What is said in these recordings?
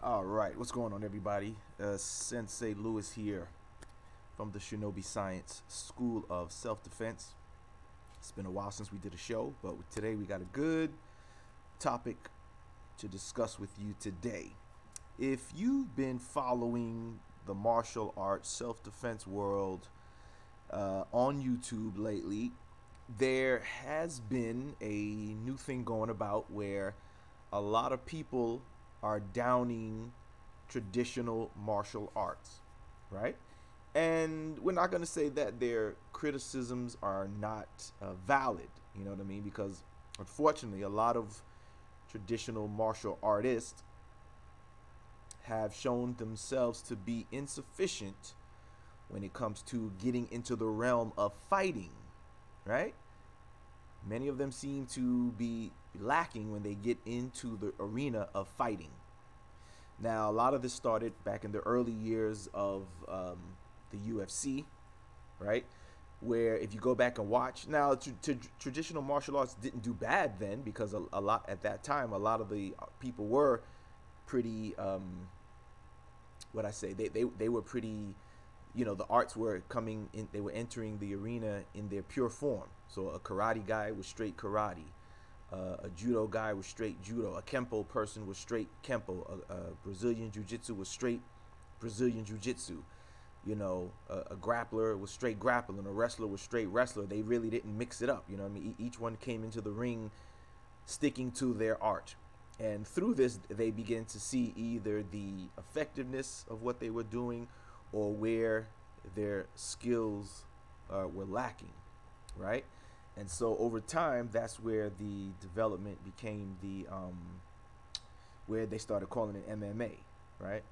All right, what's going on, everybody? Sensei Lewis here from the Shinobi Science School of Self-Defense. It's been a while since we did a show, but today we got a good topic to discuss with you today. If you've been following the martial arts self-defense world on YouTube lately, there has been a new thing going about where a lot of people are downing traditional martial arts, right? And we're not going to say that their criticisms are not valid, you know what I mean? Because unfortunately, a lot of traditional martial artists have shown themselves to be insufficient when it comes to getting into the realm of fighting, right? Many of them seem to be lacking when they get into the arena of fighting. Now, a lot of this started back in the early years of the UFC, right? Where if you go back and watch, now traditional martial arts didn't do bad then, because a lot at that time, a lot of the people were pretty, what I say, they were pretty, you know, the arts were coming in, they were entering the arena in their pure form. So a karate guy was straight karate. A judo guy was straight judo. A kempo person was straight kempo. A Brazilian jiu-jitsu was straight Brazilian jiu-jitsu. You know, a grappler was straight grappling. A wrestler was straight wrestler. They really didn't mix it up. You know what I mean? Each one came into the ring sticking to their art. And through this, they began to see either the effectiveness of what they were doing or where their skills were lacking, right? And so over time, that's where the development became the where they started calling it MMA, right?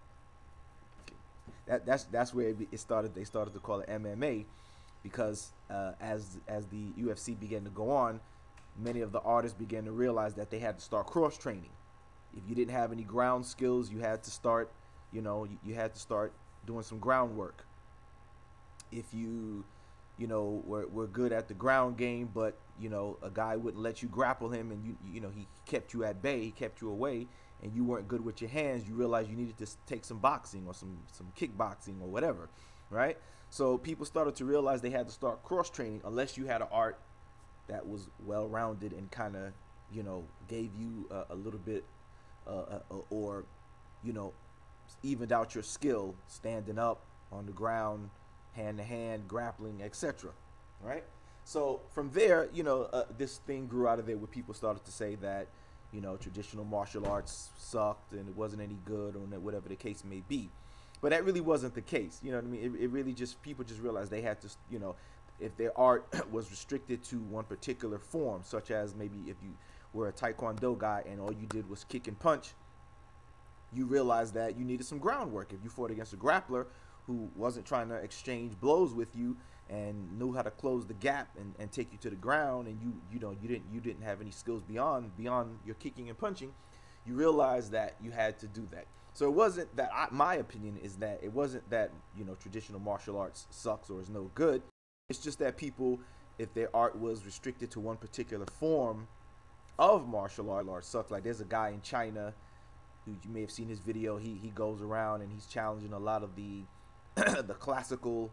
That's where it started. They started to call it MMA because as the UFC began to go on, many of the artists began to realize that they had to start cross training. If you didn't have any ground skills, you had to start, you know, you had to start doing some groundwork. If you know, were good at the ground game, but you know, a guy wouldn't let you grapple him, and you know, he kept you at bay, he kept you away, and you weren't good with your hands, you realized you needed to take some boxing or some kickboxing or whatever, right? So people started to realize they had to start cross training unless you had an art that was well rounded and kind of, you know, gave you a little bit or you know, evened out your skill standing up on the ground, hand-to-hand, grappling, etc. Right? So from there, you know, this thing grew out of there where people started to say that, you know, traditional martial arts sucked and it wasn't any good, or whatever the case may be. But that really wasn't the case. You know what I mean? It really just, people just realized they had to, you know, if their art was restricted to one particular form, such as maybe if you were a Taekwondo guy and all you did was kick and punch, you realized that you needed some groundwork. If you fought against a grappler who wasn't trying to exchange blows with you and knew how to close the gap and take you to the ground, and you didn't have any skills beyond your kicking and punching, you realized that you had to do that. So it wasn't that my opinion is that it wasn't that, you know, traditional martial arts sucks or is no good. It's just that people, if their art was restricted to one particular form of martial art sucks. Like there's a guy in China who, you may have seen his video, he goes around and he's challenging a lot of the the classical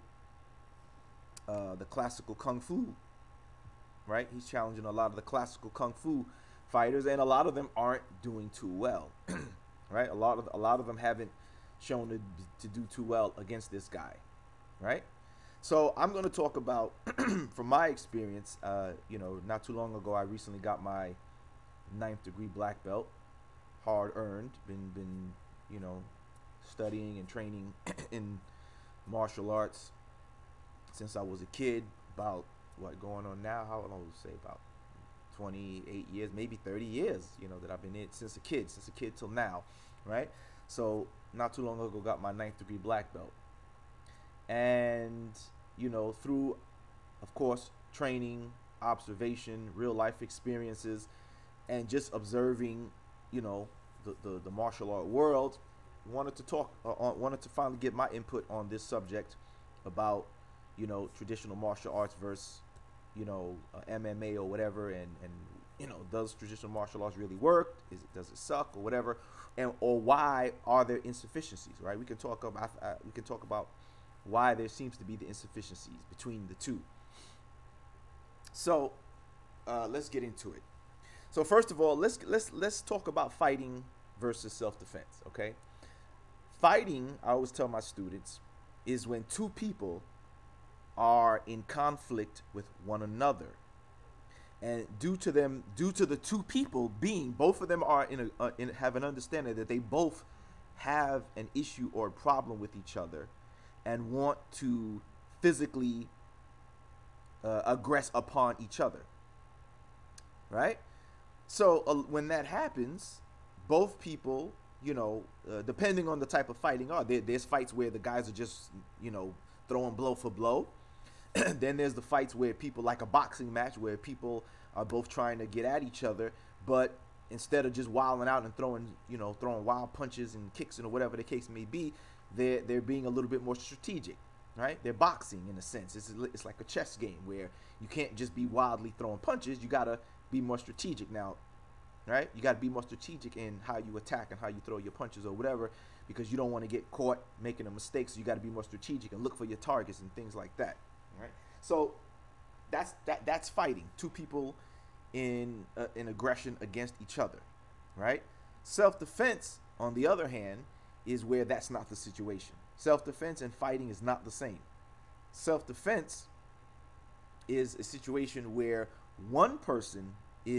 kung fu, right? He's challenging a lot of the classical kung fu fighters, and a lot of them aren't doing too well, right? A lot of them haven't shown to do too well against this guy, right? So I'm going to talk about from my experience. You know, not too long ago, I recently got my 9th degree black belt, hard earned. Been you know, studying and training in martial arts since I was a kid. About what going on now? How long would I say? About 28 years, maybe 30 years. You know, that I've been in since a kid till now, right? So not too long ago, got my 9th degree black belt, and you know, through, of course, training, observation, real life experiences, and just observing, you know, the martial art world, wanted to finally get my input on this subject about, you know, traditional martial arts versus, you know, MMA or whatever, and does traditional martial arts really work? Does it suck or whatever? And or why are there insufficiencies, right? We can talk about why there seems to be the insufficiencies between the two. So let's get into it. So first of all, let's talk about fighting versus self-defense, okay? Fighting, I always tell my students, is when two people are in conflict with one another. And due to the two people being, both of them are have an understanding that they both have an issue or a problem with each other and want to physically aggress upon each other, right? So when that happens, both people, depending on the type of fighting, there's fights where the guys are just, throwing blow for blow. Then there's the fights where people, like a boxing match, where people are both trying to get at each other, but instead of just wilding out and throwing wild punches and kicks or whatever the case may be, they're being a little bit more strategic, right? They're boxing in a sense. It's like a chess game where you can't just be wildly throwing punches. You gotta be more strategic now, right? You gotta be more strategic in how you attack and how you throw your punches or whatever, because you don't want to get caught making a mistake. So you gotta be more strategic and look for your targets and things like that. Right. So that's fighting. Two people in aggression against each other, right? Self-defense, on the other hand, is where that's not the situation. Self-defense and fighting is not the same. Self-defense is a situation where one person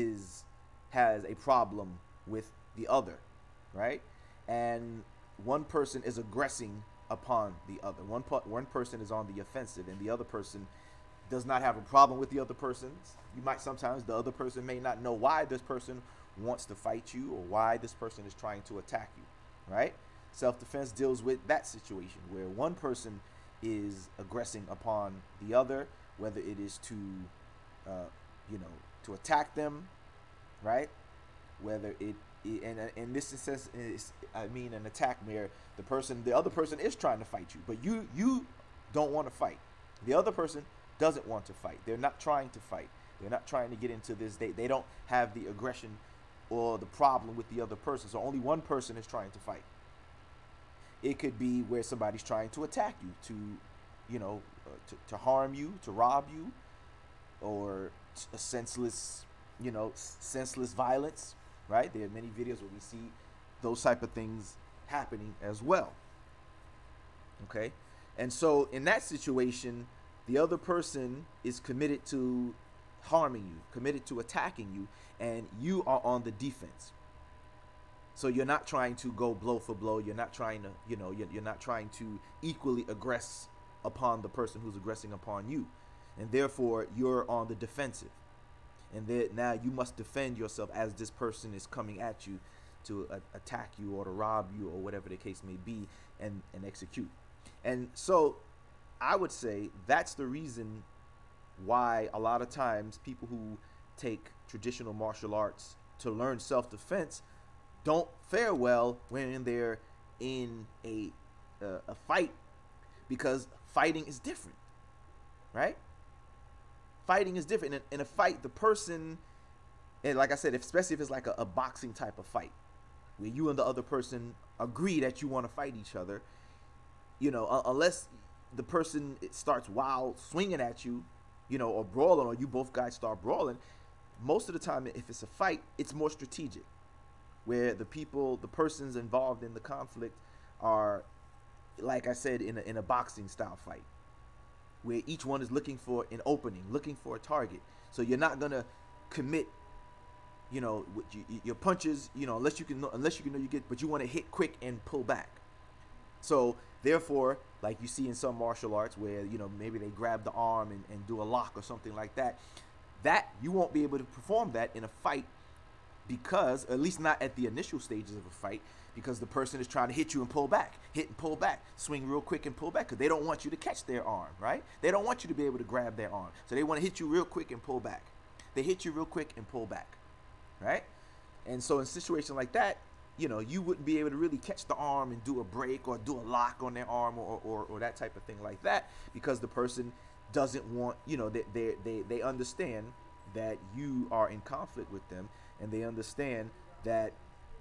has a problem with the other, right? And one person is aggressing upon the other. One person is on the offensive, and the other person does not have a problem with the other person. The other person may not know why this person wants to fight you or why this person is trying to attack you, right? Self-defense deals with that situation where one person is aggressing upon the other, whether it is to attack them, right? Whether in this sense is, an attack where the other person is trying to fight you, but you don't want to fight. The other person doesn't want to fight. They're not trying to fight. They're not trying to get into this. They don't have the aggression or the problem with the other person. So only one person is trying to fight. It could be where somebody's trying to attack you, to harm you, to rob you, or a senseless violence, right? There are many videos where we see those type of things happening as well. Okay? And so in that situation, the other person is committed to harming you, committed to attacking you, and you are on the defense. So you're not trying to go blow for blow. You're not trying to, you're not trying to equally aggress upon the person who's aggressing upon you. And therefore, you're on the defensive. And now you must defend yourself as this person is coming at you to attack you or to rob you or whatever the case may be, and execute. And so I would say that's the reason why a lot of times people who take traditional martial arts to learn self-defense don't fare well when they're in a fight, because fighting is different, right? Fighting is different. In a fight, the person, and like I said, especially if it's like a boxing type of fight, where you and the other person agree that you want to fight each other, unless the person starts wild swinging at you, or brawling, or you both guys start brawling, most of the time, if it's a fight, it's more strategic, where the persons involved in the conflict are, like I said, in a boxing style fight, where each one is looking for an opening, looking for a target. So you're not gonna commit, your punches, unless you know you get, but you want to hit quick and pull back. So therefore, like you see in some martial arts where, maybe they grab the arm and do a lock or something like that, that you won't be able to perform that in a fight, because, at least not at the initial stages of a fight, because the person is trying to hit you and pull back, swing real quick and pull back, because they don't want you to catch their arm, right? They don't want you to be able to grab their arm. So they want to hit you real quick and pull back. They hit you real quick and pull back, right? And so in a situation like that, you wouldn't be able to really catch the arm and do a break or do a lock on their arm or that type of thing like that, because the person doesn't want, they understand that you are in conflict with them, and they understand that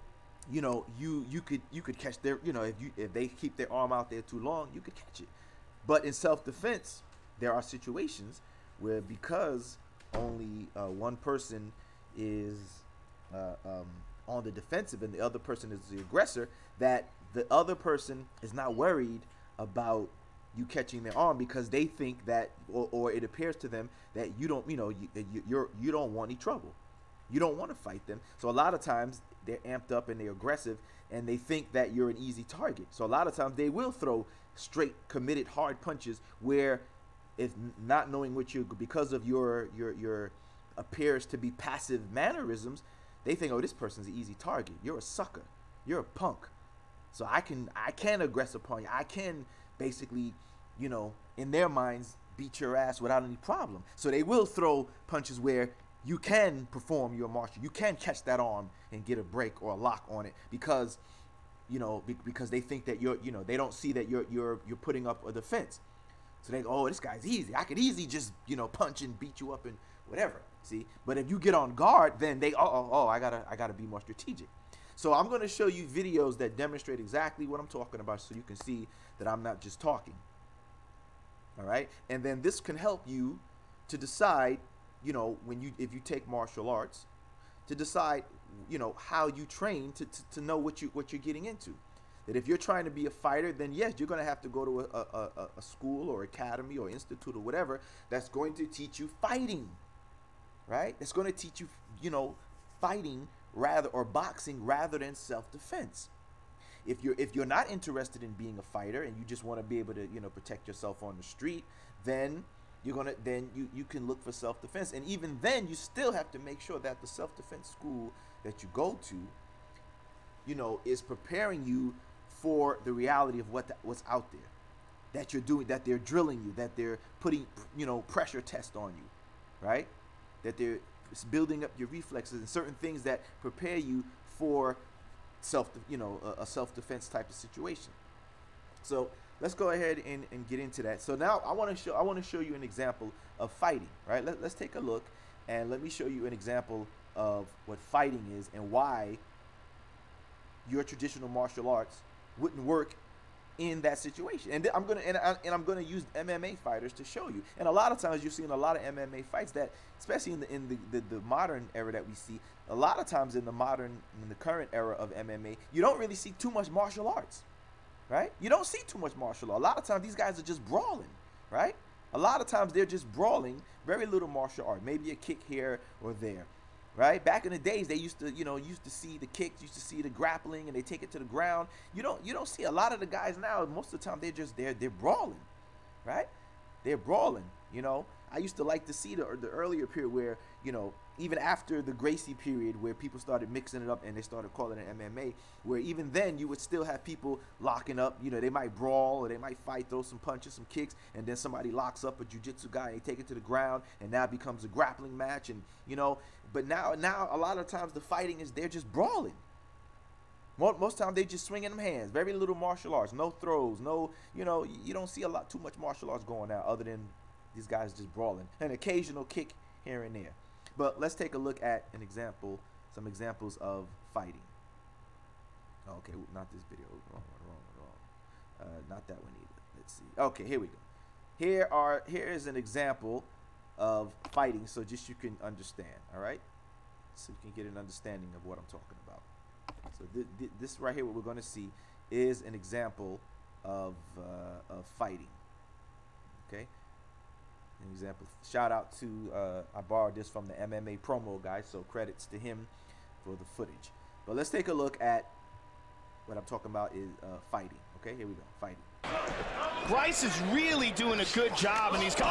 you could catch their, if they keep their arm out there too long, you could catch it. But in self-defense, there are situations where, because only one person is on the defensive and the other person is the aggressor, that the other person is not worried about you catching their arm, because they think that, or it appears to them that you don't, you don't want any trouble. You don't want to fight them. So a lot of times they're amped up and they're aggressive, and they think that you're an easy target. So a lot of times they will throw straight, committed, hard punches, where, if not knowing what you, because of your appears to be passive mannerisms, they think, oh, this person's an easy target. You're a sucker. You're a punk. So I can aggress upon you. I can basically, in their minds, beat your ass without any problem. So they will throw punches where you can perform your martial. You can catch that arm and get a break or a lock on it, because, because they think that they don't see that you're putting up a defense. So they go, oh, this guy's easy. I could easily just, punch and beat you up and whatever. See, but if you get on guard, then they, I gotta be more strategic. So I'm going to show you videos that demonstrate exactly what I'm talking about, so you can see that I'm not just talking. All right, and then this can help you to decide, if you take martial arts, to decide, how you train to know what you're getting into. That if you're trying to be a fighter, then yes, you're going to have to go to a school or academy or institute or whatever that's going to teach you fighting, right? That's going to teach you, fighting or boxing rather than self-defense. If you're not interested in being a fighter and you just want to be able to, protect yourself on the street, then you can look for self-defense. And even then, you still have to make sure that the self-defense school that you go to, is preparing you for the reality of what's out there, that you're doing, that they're drilling you, that they're putting, pressure test on you, right? That they're building up your reflexes and certain things that prepare you for a self-defense type of situation. So let's go ahead and get into that. So now I want to show you an example of fighting, right? Let's take a look, and let me show you an example of what fighting is and why your traditional martial arts wouldn't work in that situation. And I'm gonna use MMA fighters to show you. And a lot of times you're seeing a lot of MMA fights that, especially in the modern era that we see, a lot of times in the current era of MMA, you don't really see too much martial arts, right? You don't see too much martial art. A lot of times these guys are just brawling, right? A lot of times they're just brawling, very little martial art, maybe a kick here or there. Right? Back in the days, they used to see the kicks, used to see the grappling, and they take it to the ground. You don't see a lot of the guys now. Most of the time, they're brawling, right? They're brawling. I used to like to see the earlier period where, even after the Gracie period, where people started mixing it up and they started calling it MMA, where even then you would still have people locking up. They might brawl or they might fight, throw some punches, some kicks, and then somebody locks up a jiu-jitsu guy and they take it to the ground, and now it becomes a grappling match. And but now a lot of times the fighting is, they're just brawling. Most time they just swinging them hands. Very little martial arts, no throws, no, you don't see too much martial arts going out, other than these guys just brawling. An occasional kick here and there. But let's take a look at some examples of fighting. Okay, not this video. Wrong. Not that one either. Let's see. Okay, here we go. Here is an example of fighting, so just you can understand. All right, so you can get an understanding of what I'm talking about. So this right here, what we're going to see, is an example of fighting. Okay. An example. Shout out to I borrowed this from the MMA promo guy, so credits to him for the footage. But let's take a look at what I'm talking about is fighting. Okay, here we go. Fighting. Bryce is really doing a good job, and he's got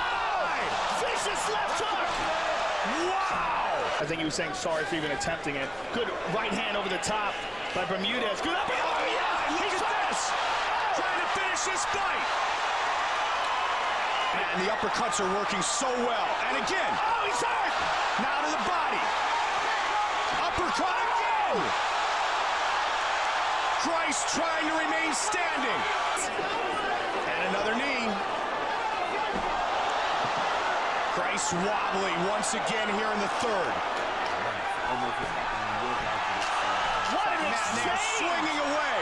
vicious left hook. Wow! I think he was saying sorry for even attempting it. Good right hand over the top by Bermudez. Good up. Oh yeah! Look at this! Trying to finish this fight. And the uppercuts are working so well. And again, oh, he's hurt! Now to the body. Uppercut again! Bryce trying to remain standing. And another knee. Price wobbly once again here in the third. What an exchange! Swinging away.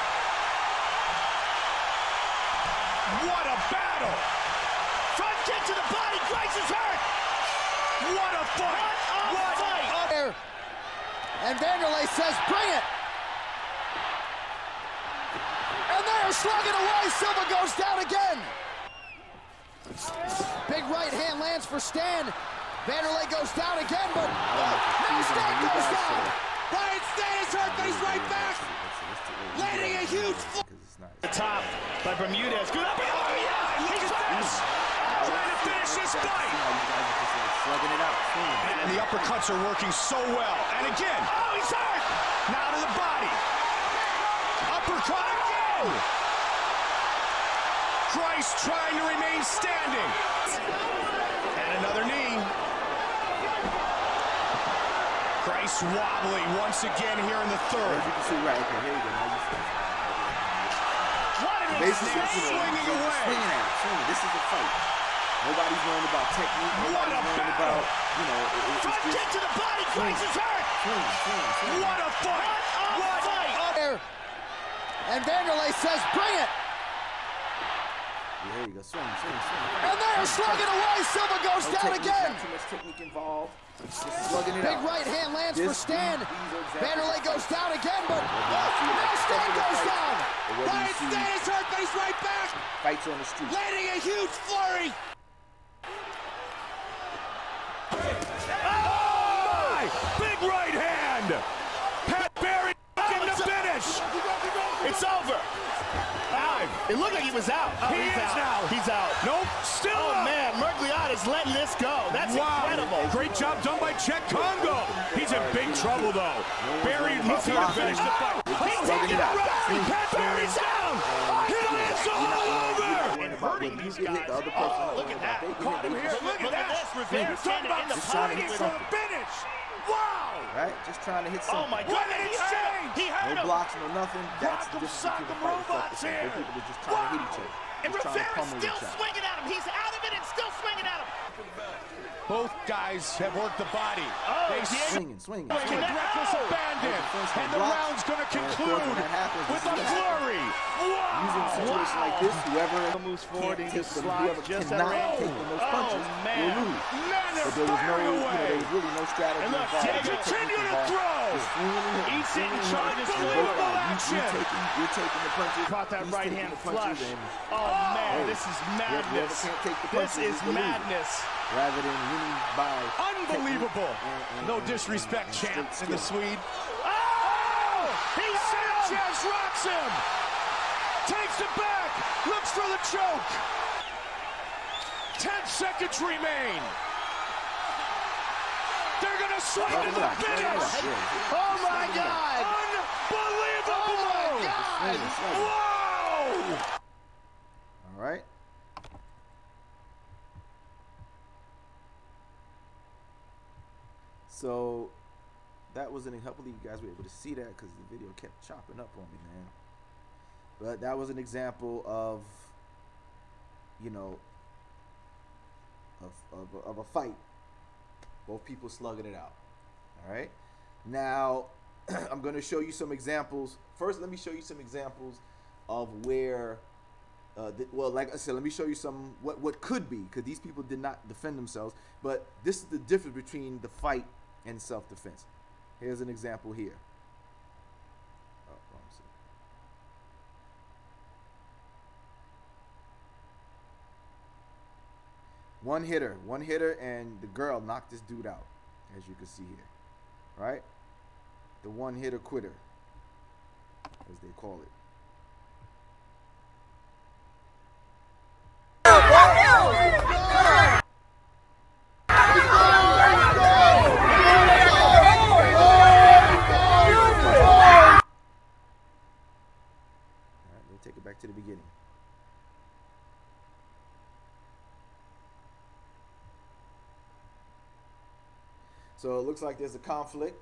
What a battle! Front kick to the body. Price is hurt. What a fight! What a fight! And Vanderlei says, "Bring it!" And they're slugging away. Silva goes down again. Big right hand lands for Stan. Vanderlei goes down again, but now Stan goes down. Brian Stan is hurt, but he's right back. Landing a huge the top by Bermudez. Good up. Oh, yeah! He's trying to finish this fight. And the uppercuts are working so well. And again, oh, he's hurt. Now to the body. Uppercut again. Christ trying to remain standing. And another knee. Christ wobbly once again here in the third. As you can see, right, okay, here you go. Now you see. What an Basically, swinging away. Swinging. This is a fight. Nobody's worrying about technique. Nobody's worrying about, you know, front kick to the body. Christ is hurt. Swing. What a fight. What a fight. And Vanderlei says, "Bring it!" There you go. Swing. And they're slugging away. Silva goes down again. Not too much technique involved. Just slugging it Big out. right hand lands for Stan. Exactly Vanderlei goes down again, but now Stan goes down. Brian Stan is hurt, but he's right back. Fights on the street. Landing a huge flurry. Oh my! Big right hand. Pat Barry in the finish. It's over. It looked like he was out. Oh, he's out now. He's out. Nope. Still up. Man, Mergliata's letting this go. That's incredible. Great job done by Czech Congo. He's in big trouble, though. Barry looks to finish the fight. He's taking the run. Pat Barry's down. He lands all over. And hurting these guys. Oh, look at that. Caught him here. Look at that. Rivera Talk about in the fighting for a finish. Wow. Right? Just trying to hit something. Oh my God. He hurt No him. blocks, no nothing. That's the difference Sock between 'em the fight and robots self-defense. here. Those people are just trying to hit each other. And Just trying to Rivera's pummel still each other. swinging at him. He's out of it and still swinging at him. Both guys have worked the body. Oh, They Swinging. with reckless abandon. And the round's going to conclude with a flurry. Using a situation like this, whoever moves forward and takes just them, slides whoever just cannot at take the most punches man. will lose. Men are But there was no, firing there away. was really no strategy And look, involved. Diego, No technique continue to involved. throw. Just swinging and hitting, He's swinging and trying hitting. to And swing. both are. Action. You're taking the punches. Caught that He's right taking hand the punches, flush. and Oh man, hey, this is whoever madness. can't take the This punches is the loser. madness. Rather than winning by Unbelievable. technique No and disrespect, straight champ, in the skill. Swede. Oh! He's Sanchez rocks him. Takes it back. Looks for the choke. 10 seconds remain. They're going to swing to the finish. Oh my God! Unbelievable. Oh my God! Whoa. All right. So that was hopefully you guys were able to see that because the video kept chopping up on me, man. But that was an example of, you know, of a fight. Both people slugging it out. All right. Now I'm going to show you some examples. First, let me show you some examples of where. Well, like I said, let me show you some what could be, because these people did not defend themselves. But this is the difference between the fight and self-defense. Here's an example here. Oh, wrong side. One hitter, and the girl knocked this dude out, as you can see here, right? The one-hitter quitter, as they call it. Take it back to the beginning. So it looks like there's a conflict.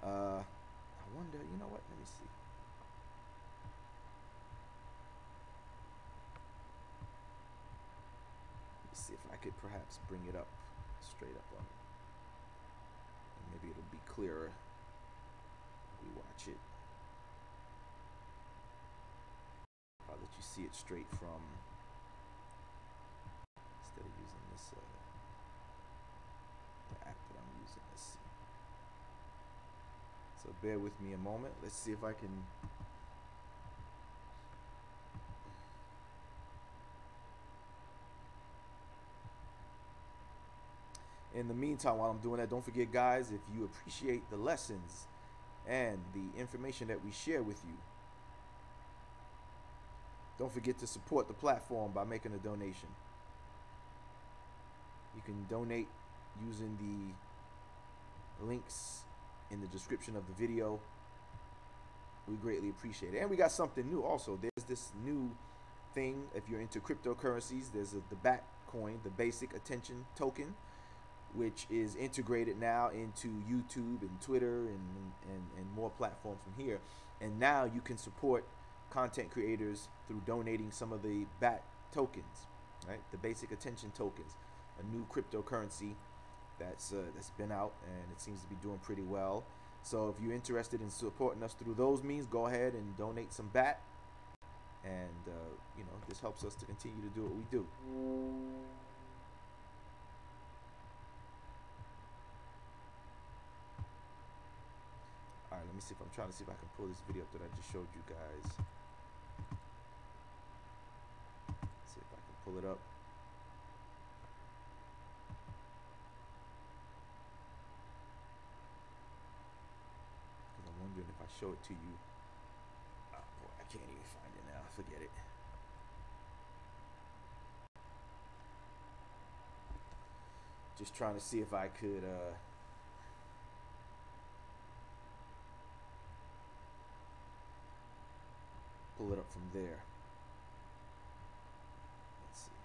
I wonder, you know what? Let me see. Let's see if I could perhaps bring it up straight up on it. And maybe it'll be clearer when we watch it. I'll let you see it straight from, instead of using this the app that I'm using. Let's see. So bear with me a moment. Let's see if I can in the meantime, while I'm doing that, don't forget, guys, if you appreciate the lessons and the information that we share with you, don't forget to support the platform by making a donation. You can donate using the links in the description of the video. We greatly appreciate it. And we got something new also. There's this new thing, if you're into cryptocurrencies, there's the BAT coin, the Basic Attention Token, which is integrated now into YouTube and Twitter and more platforms from here. And now you can support content creators through donating some of the BAT tokens, right? The Basic Attention Tokens, a new cryptocurrency that's been out, and it seems to be doing pretty well. So if you're interested in supporting us through those means, go ahead and donate some BAT, and you know, this helps us to continue to do what we do. All right, let me see if I'm trying to see if I can pull this video up that I just showed you guys. Let's see if I can pull it up. Because I'm wondering if I show it to you. Oh boy, I can't even find it now. Forget it. Just trying to see if I could pull it up from there. Let's see.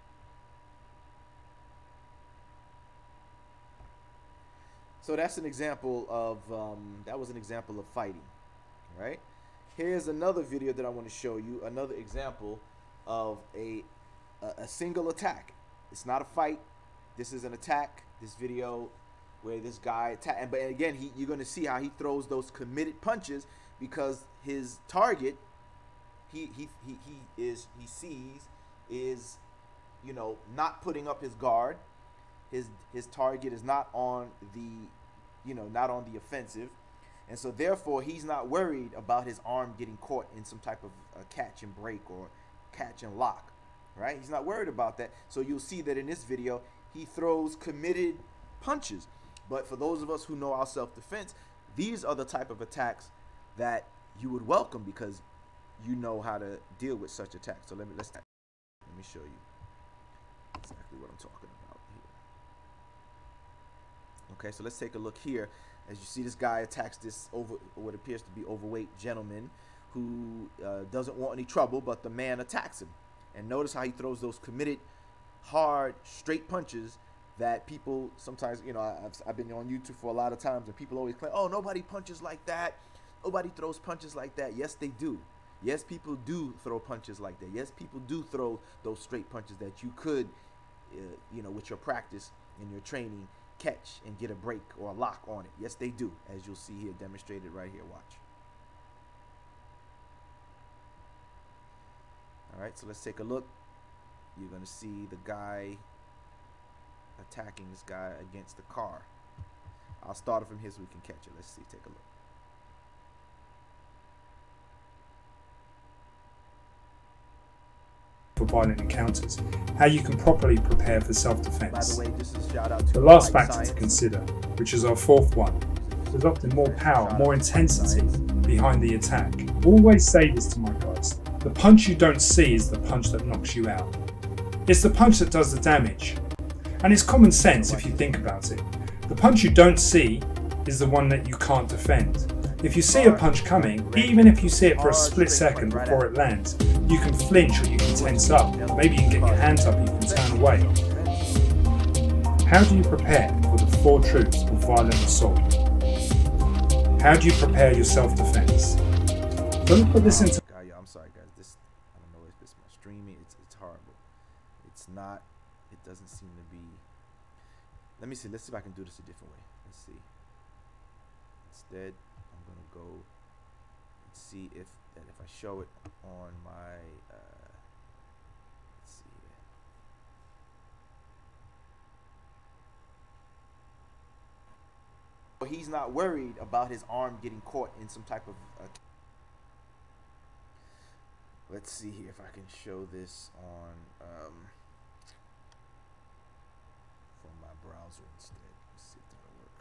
So that's an example of that was an example of fighting, right? Here's another video that I want to show you, another example of a single attack. It's not a fight. This is an attack. This video where this guy attack, but again, you're going to see how he throws those committed punches, because his target he sees is, you know, not putting up his guard. His target is not on the, you know, not on the offensive, and so therefore he's not worried about his arm getting caught in some type of catch and break or catch and lock, right? He's not worried about that. So you'll see that in this video he throws committed punches. But for those of us who know our self-defense, these are the type of attacks that you would welcome, because you know how to deal with such attacks. So let me show you exactly what I'm talking about here. Okay, so let's take a look here. As you see, this guy attacks this what appears to be overweight gentleman who doesn't want any trouble, but the man attacks him. And notice how he throws those committed, hard, straight punches that people sometimes, you know, I've been on YouTube for a lot of times, and people always claim, oh, nobody punches like that. Nobody throws punches like that. Yes, they do. Yes, people do throw punches like that. Yes, people do throw those straight punches that you could, you know, with your practice and your training, catch and get a break or a lock on it. Yes, they do, as you'll see here demonstrated right here. Watch. All right, so let's take a look. You're going to see the guy attacking this guy against the car. I'll start it from here so we can catch it. Let's see. Take a look. For violent encounters, how you can properly prepare for self-defense. By the way, this is a shout out to the last Life factor Science to consider, which is our fourth one, there's often more power, more intensity behind the attack. Always say this to my guys: the punch you don't see is the punch that knocks you out. It's the punch that does the damage. And it's common sense if you think about it. The punch you don't see is the one that you can't defend. If you see a punch coming, even if you see it for a split second before it lands, you can flinch or you can tense up. Maybe you can get your hands up, you can turn away. How do you prepare for the 4 truths of violent assault? How do you prepare your self-defense? So let's put this into... I'm sorry, guys. This, I don't know if it's my streaming. It's horrible. It's not. It doesn't seem to be. Let me see. Let's see if I can do this a different way. Let's see. Instead, I'm gonna go and see if I show it on my. Let's see. He's not worried about his arm getting caught in some type of. Let's see here if I can show this on from my browser instead. Let's see if that'll work.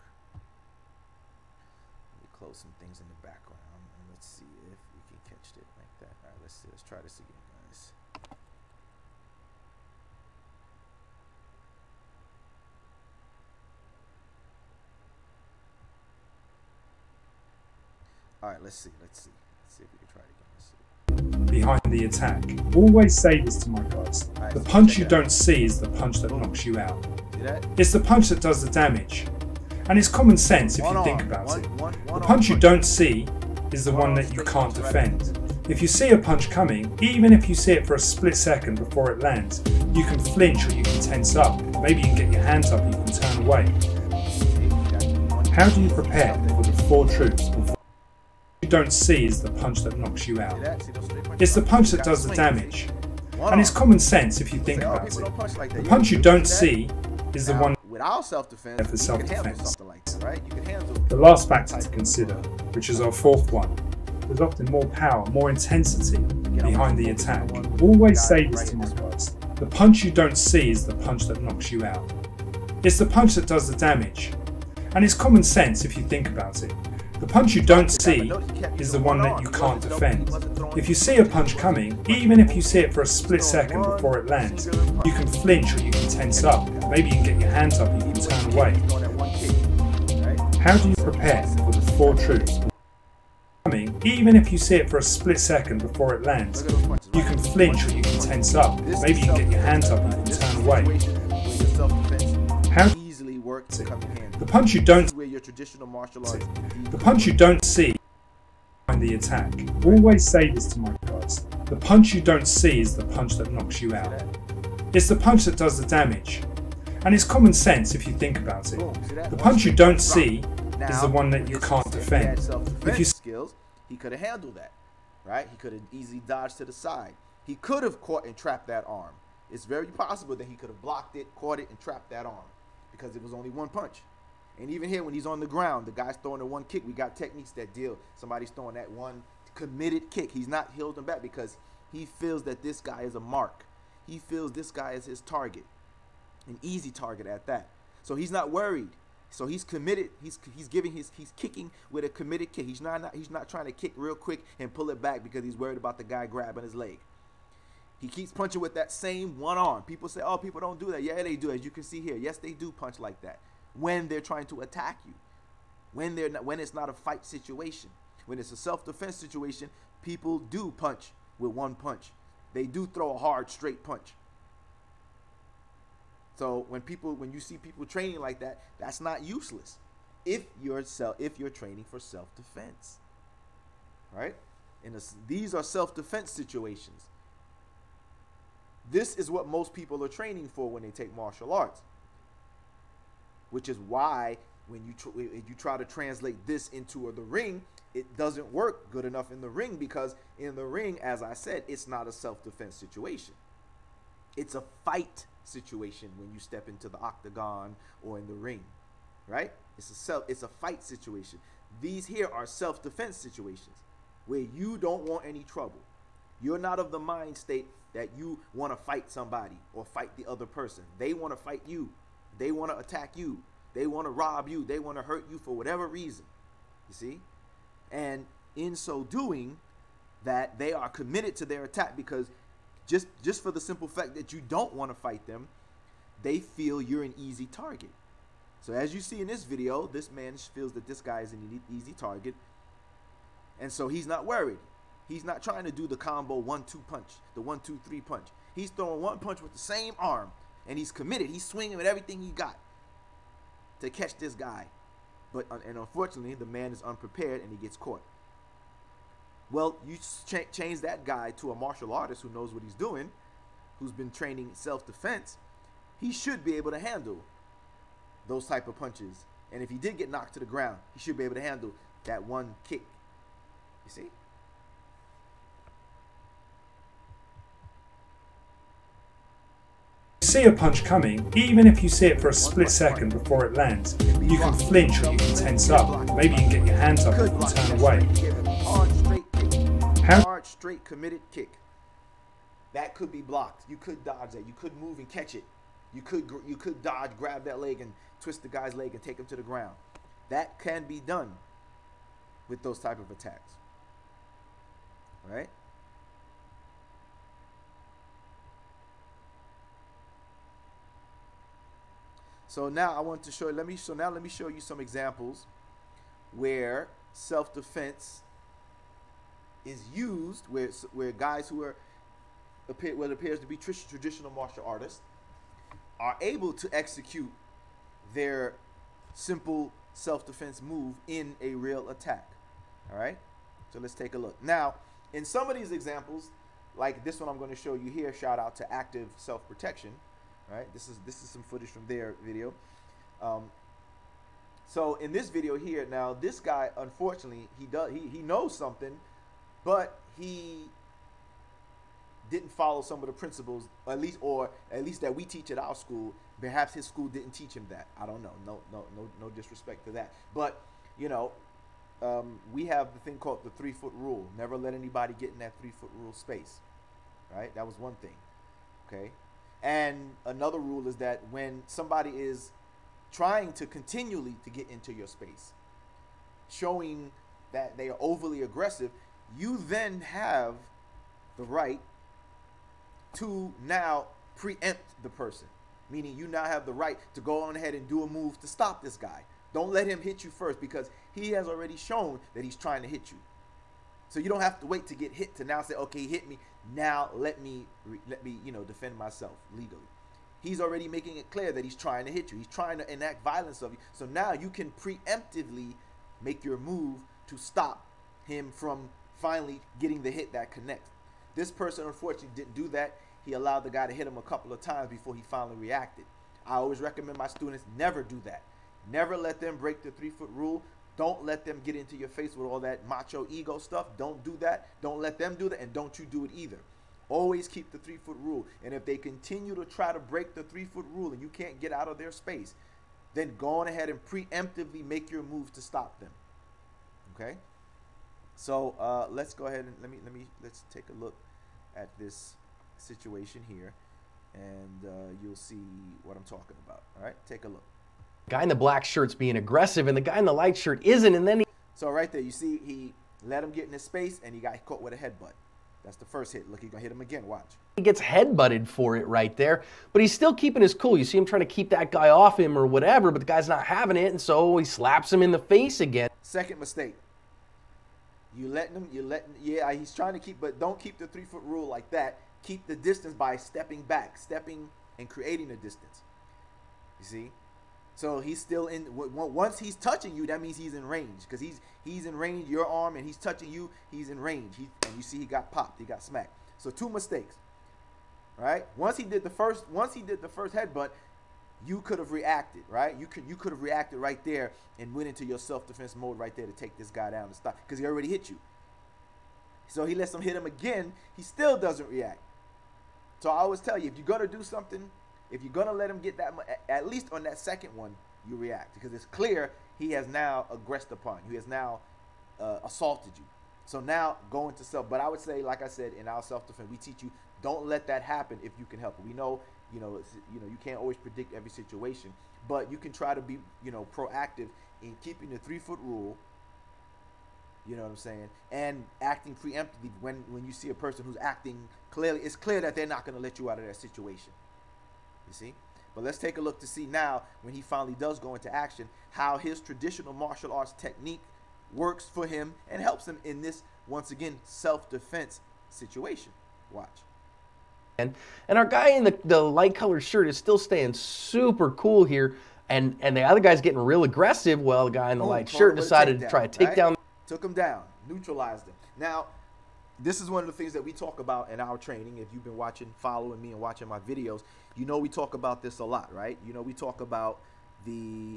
Let me close some things in the background and let's see if we can catch it like that. All right, let's see. Let's try this again, guys. All right, let's see. Let's see if we can try it again. Let's see. Behind the attack. Always say this to my guys. The punch you don't see is the punch that knocks you out. It's the punch that does the damage. And it's common sense if you think about it. The punch you don't see is the one that you can't defend. If you see a punch coming, even if you see it for a split second before it lands, you can flinch or you can tense up. Maybe you can get your hands up, you can turn away. How do you prepare for the 4 truths? You don't see is the punch that knocks you out. It's the punch that does the damage. And it's common sense if you think about it. The punch you don't see is the one without self-defense for self-defense. Right? The last factor to consider, which is our 4th one, there's often more power, more intensity behind the attack. Always say this to my guys. The punch you don't see is the punch that knocks you out. It's the punch that does the damage. And it's common sense if you think about it. The punch you don't see is the one that you can't defend. If you see a punch coming, even if you see it for a split second before it lands, you can flinch or you can tense up. Maybe you can get your hands up, you can turn away. How do you prepare for the 4 truths? Coming, even if you see it for a split second before it lands, you can flinch or you can tense up. Maybe you can get your hands up, you can turn away. How do easily work to come in handy. the punch you don't Traditional martial arts. The punch you don't see behind the attack. Always say this to my guys. The punch you don't see is the punch that knocks you out. It's the punch that does the damage. And it's common sense if you think about it. The punch you don't see is the one that you can't defend. If you skills, he could have handled that, right? He could have easily dodged to the side. He could have caught and trapped that arm. It's very possible that he could have blocked it, caught it, and trapped that arm because it was only one punch. And even here, when he's on the ground, the guy's throwing the one kick. We got techniques that deal. Somebody's throwing that one committed kick. He's not holding back because he feels that this guy is a mark. He feels this guy is his target, an easy target at that. So he's not worried. So he's committed. He's kicking with a committed kick. He's not trying to kick real quick and pull it back because he's worried about the guy grabbing his leg. He keeps punching with that same one arm. People say, oh, people don't do that. Yeah, they do. As you can see here, yes, they do punch like that. When they're trying to attack you, when it's not a fight situation, when it's a self-defense situation, people do punch with one punch. They do throw a hard, straight punch. So when you see people training like that, that's not useless. If you're training for self-defense, right? These are self-defense situations. This is what most people are training for when they take martial arts. Which is why when you try to translate this into the ring, it doesn't work good enough in the ring because in the ring, as I said, it's not a self-defense situation. It's a fight situation when you step into the octagon or in the ring, right? It's a fight situation. These here are self-defense situations where you don't want any trouble. You're not of the mind state that you want to fight somebody or fight the other person. They want to fight you. They want to attack you. They want to rob you. They want to hurt you for whatever reason. You see? And in so doing, that they are committed to their attack because just for the simple fact that you don't want to fight them, they feel you're an easy target. So as you see in this video, this man feels that this guy is an easy target. And so he's not worried. He's not trying to do the combo 1-2 punch, the 1-2-3 punch. He's throwing one punch with the same arm, and he's committed. He's swinging with everything he got to catch this guy. But and unfortunately, the man is unprepared and he gets caught. Well, you change that guy to a martial artist who knows what he's doing, who's been training self-defense. He should be able to handle those type of punches. And if he did get knocked to the ground, he should be able to handle that one kick. You see? See a punch coming, even if you see it for a split second before it lands, you can flinch or you can tense up. Maybe you can get your hands up and turn away. Hard, straight, committed kick. That could be blocked. You could dodge that. You could move and catch it. You could dodge, grab that leg and twist the guy's leg and take him to the ground. That can be done with those type of attacks. Right? So now I want to show you, let me show you some examples where self-defense is used, where guys who are what appears to be traditional martial artists are able to execute their simple self-defense move in a real attack. All right, so let's take a look. Now, in some of these examples, like this one I'm going to show you here, shout out to Active Self-Protection. Right, this is some footage from their video. So in this video here, now this guy, unfortunately, he knows something, but he didn't follow some of the principles, at least that we teach at our school. Perhaps his school didn't teach him that. I don't know. No disrespect to that. But you know, we have the thing called the 3-foot rule. Never let anybody get in that 3-foot rule space. Right? That was one thing. Okay. And another rule is that when somebody is trying to continually to get into your space, showing that they are overly aggressive, you then have the right to now preempt the person. Meaning you now have the right to go on ahead and do a move to stop this guy. Don't let him hit you first, because he has already shown that he's trying to hit you. So you don't have to wait to get hit to now say, okay, he hit me. Now let me defend myself legally. He's already making it clear that he's trying to hit you. He's trying to enact violence of you. So now you can preemptively make your move to stop him from finally getting the hit that connects. This person unfortunately didn't do that. He allowed the guy to hit him a couple of times before he finally reacted. I always recommend my students never do that. Never let them break the 3-foot rule. Don't let them get into your face with all that macho ego stuff. Don't do that. Don't let them do that, and don't you do it either. Always keep the 3-foot rule. And if they continue to try to break the 3-foot rule and you can't get out of their space, then go on ahead and preemptively make your moves to stop them. Okay? So let's go ahead and let's take a look at this situation here, and you'll see what I'm talking about. All right, take a look. Guy in the black shirt's being aggressive and the guy in the light shirt isn't, and then he... So right there, you see he let him get in his space and he got caught with a headbutt. That's the first hit. Look, he's gonna hit him again, watch. He gets headbutted for it right there, but he's still keeping his cool. You see him trying to keep that guy off him or whatever, but the guy's not having it, and so he slaps him in the face again. Second mistake. Yeah, he's trying to keep, but don't keep the 3-foot rule like that. Keep the distance by stepping back, stepping and creating a distance. You see? So he's still in. Once he's touching you, that means he's in range, because he's in range. Your arm, and he's touching you. He's in range. And you see he got popped. He got smacked. So 2 mistakes. Right? Once he did the first headbutt, you could have reacted. Right? You could have reacted right there and went into your self-defense mode right there to take this guy down and stop, because he already hit you. So he lets him hit him again. He still doesn't react. So I always tell you, if you're gonna do something, if you're gonna let him get that, at least on that second one, you react, because it's clear he has now aggressed upon you. He has now assaulted you. So now go into self. But I would say, like I said, in our self-defense, we teach you, don't let that happen if you can help it. We know, you can't always predict every situation, but you can try to be, proactive in keeping the 3-foot rule. You know what I'm saying? And acting preemptively when you see a person who's acting clearly, it's clear that they're not going to let you out of that situation. You see? But let's take a look to see now, when he finally does go into action, how his traditional martial arts technique works for him and helps him in this, once again, self-defense situation. Watch. And our guy in the light colored shirt is still staying super cool here. And the other guy's getting real aggressive. Well, the guy in the light shirt decided to try to take down. Took him down, neutralized him. Now, this is one of the things that we talk about in our training. If you've been following me and watching my videos, you know we talk about this a lot, right? You know we talk about the,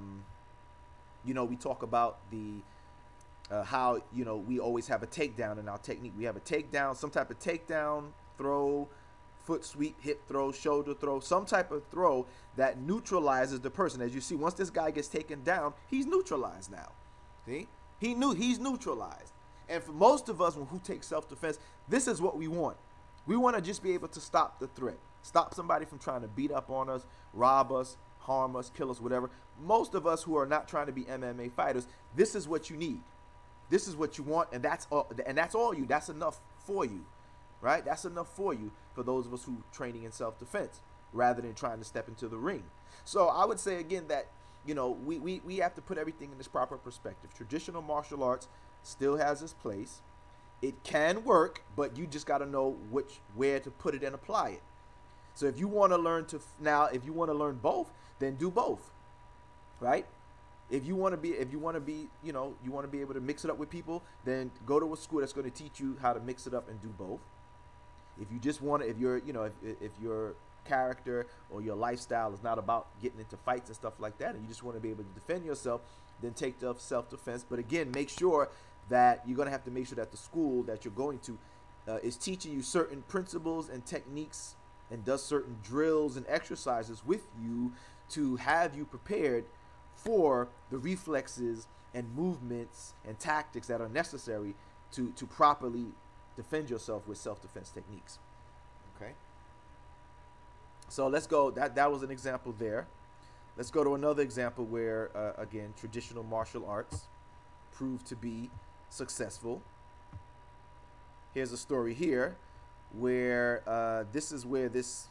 how, you know, we always have a takedown in our technique. We have a takedown, some type of takedown, throw, foot sweep, hip throw, shoulder throw, some type of throw that neutralizes the person. As you see, once this guy gets taken down, he's neutralized now. See? He's neutralized. And for most of us who take self-defense, this is what we want. We want to just be able to stop the threat. Stop somebody from trying to beat up on us, rob us, harm us, kill us, whatever. Most of us who are not trying to be MMA fighters, this is what you need. This is what you want, and that's all you. That's enough for you, right? That's enough for you, for those of us who are training in self-defense, rather than trying to step into the ring. So I would say again that, you know, we have to put everything in its proper perspective. Traditional martial arts still has its place. It can work, but you just got to know where to put it and apply it. So if you want to learn if you want to learn both, then do both, right? If you want to be, you know, you want to be able to mix it up with people, then go to a school that's going to teach you how to mix it up and do both. If you just want to, if you're, you know, if your character or your lifestyle is not about getting into fights and stuff like that, and you just want to be able to defend yourself, then take the self-defense. But again, make sure that you're going to have to make sure that the school that you're going to is teaching you certain principles and techniques and does certain drills and exercises with you to have you prepared for the reflexes and movements and tactics that are necessary to properly defend yourself with self-defense techniques. Okay. So let's go. That was an example there. Let's go to another example where, again, traditional martial arts proved to be successful. Here's a story here where this is where this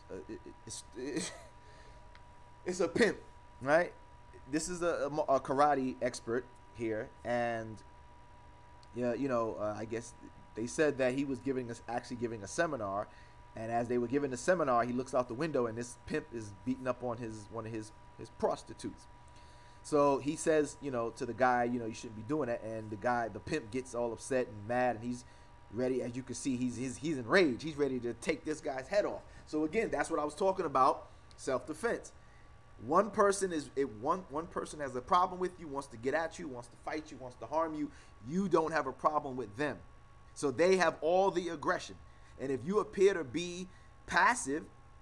it's a pimp, right? This is a karate expert here, and yeah, you know, I guess they said that he was actually giving a seminar, and as they were giving the seminar, he looks out the window, and this pimp is beating up on one of his prostitutes. So he says, you know, to the guy, you know, you shouldn't be doing that, and the pimp gets all upset and mad, and he's ready. As you can see, he's enraged. He's ready to take this guy's head off. So again, that's what I was talking about, self-defense. One person has a problem with you, wants to get at you, wants to fight you, wants to harm you. You don't have a problem with them. So they have all the aggression. And if you appear to be passive,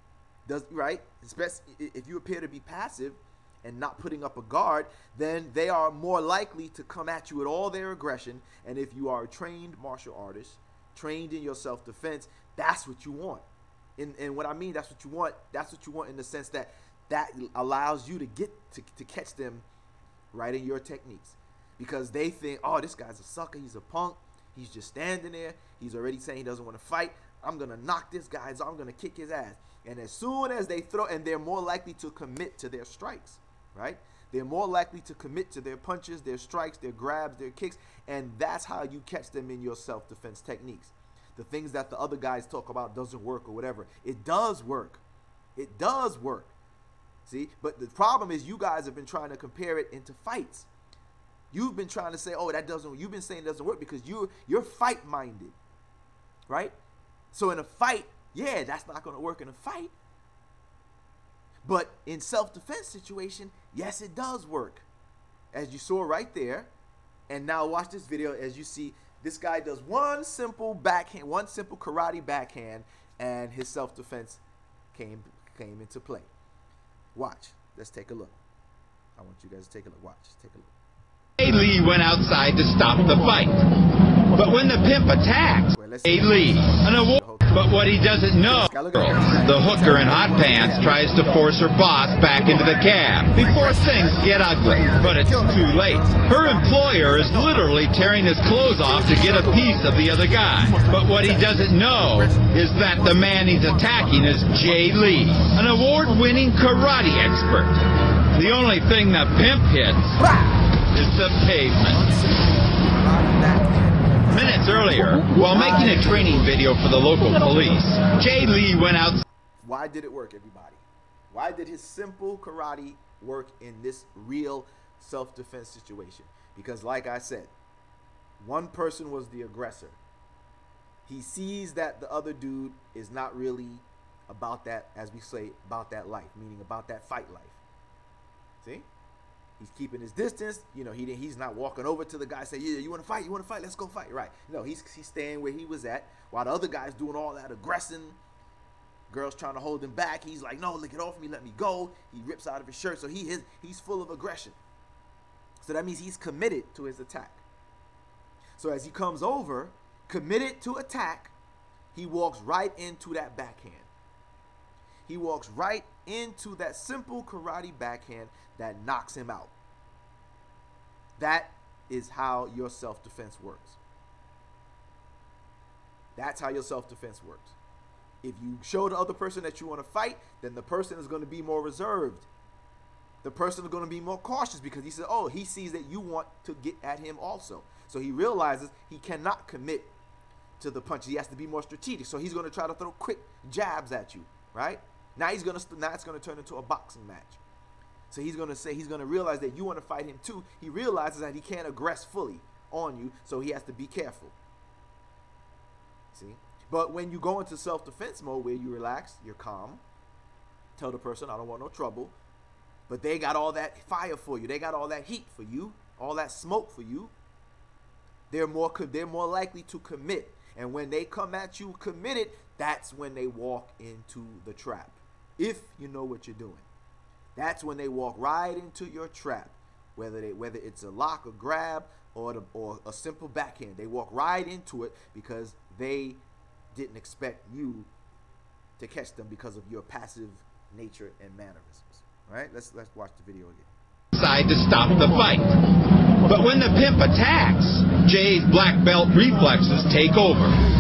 if you appear to be passive and not putting up a guard, then they are more likely to come at you with all their aggression. And if you are a trained martial artist, trained in your self-defense, that's what you want. And what I mean, that's what you want in the sense that allows you to get to catch them right in your techniques, because they think, oh, this guy's a sucker, he's a punk, he's just standing there, he's already saying he doesn't want to fight, I'm gonna knock this guy, I'm gonna kick his ass. And as soon as they throw, and they're more likely to commit to their strikes, right? They're more likely to commit to their punches, their strikes, their grabs, their kicks, and that's how you catch them in your self-defense techniques. The things that the other guys talk about doesn't work or whatever, it does work. It does work. See, but the problem is you guys have been trying to compare it into fights. You've been trying to say, oh, that doesn't, you've been saying it doesn't work because you're fight minded, right? So in a fight, yeah, that's not going to work in a fight. But in self-defense situation, yes, it does work. As you saw right there. And now watch this video. As you see, this guy does one simple backhand, one simple karate backhand, and his self-defense came into play. Watch. Let's take a look. I want you guys to take a look. Watch. Take a look. Jay Lee went outside to stop the fight. But when the pimp attacks, Jay Lee, but what he doesn't know, the hooker in hot pants tries to force her boss back into the cab before things get ugly. But it's too late. Her employer is literally tearing his clothes off to get a piece of the other guy. But what he doesn't know is that the man he's attacking is Jay Lee, an award-winning karate expert. The only thing the pimp hits is the pavement. Minutes earlier, while making a training video for the local police, Jay Lee went out. Why did it work, everybody? Why did his simple karate work in this real self-defense situation. Because like I said, one person was the aggressor. He sees that the other dude is not really about that, as we say, about that life, meaning about that fight life. See? He's keeping his distance. You know, he's not walking over to the guy saying, yeah, you want to fight? You want to fight? Let's go fight. Right. No, he's staying where he was at while the other guy's doing all that aggressing. Girls trying to hold him back. He's like, no, get off me. Let me go. He rips out of his shirt. So he's full of aggression. So that means he's committed to his attack. So as he comes over, committed to attack, he walks right into that backhand. He walks right into that simple karate backhand that knocks him out. That is how your self-defense works. That's how your self-defense works. If you show the other person that you want to fight, then the person is going to be more reserved. The person is going to be more cautious because he says, oh, he sees that you want to get at him also. So he realizes he cannot commit to the punch. He has to be more strategic. So he's going to try to throw quick jabs at you, right? Now it's going to turn into a boxing match. So he's going to realize that you want to fight him too. He realizes that he can't aggress fully on you, so he has to be careful. See? But when you go into self-defense mode where you relax, you're calm, tell the person, I don't want no trouble, but they got all that fire for you. They got all that heat for you, all that smoke for you. They're more likely to commit. And when they come at you committed, that's when they walk into the trap. If you know what you're doing. That's when they walk right into your trap. Whether it's a lock, a grab, or a simple backhand. They walk right into it because they didn't expect you to catch them because of your passive nature and mannerisms. All right, let's watch the video again. Side to stop the fight. But when the pimp attacks, Jay's black belt reflexes take over.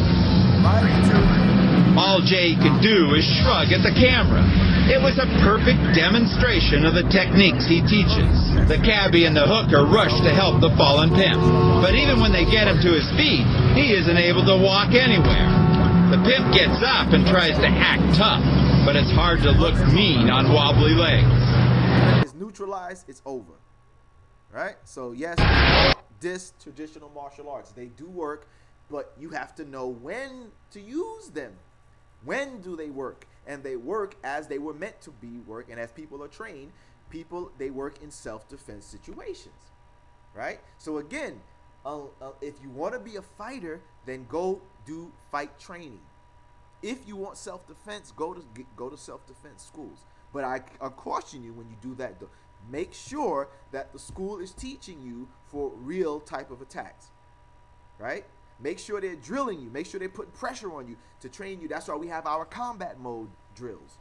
All Jay could do is shrug at the camera. It was a perfect demonstration of the techniques he teaches. The cabbie and the hooker rush to help the fallen pimp. But even when they get him to his feet, he isn't able to walk anywhere. The pimp gets up and tries to act tough, but it's hard to look mean on wobbly legs. It's neutralized, it's over. Right? So yes, this traditional martial arts, they do work, but you have to know when to use them. When do they work? And they work as they were meant to be work, and as people are trained, they work in self-defense situations. Right? So again, if you want to be a fighter, then go do fight training. If you want self-defense, go to self-defense schools. But I caution you when you do that, though, make sure that the school is teaching you for real type of attacks, right? Make sure they're drilling you. Make sure they're putting pressure on you to train you. That's why we have our combat mode drills,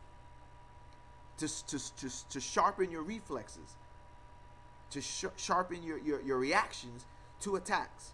to sharpen your reflexes, to sharpen your reactions to attacks.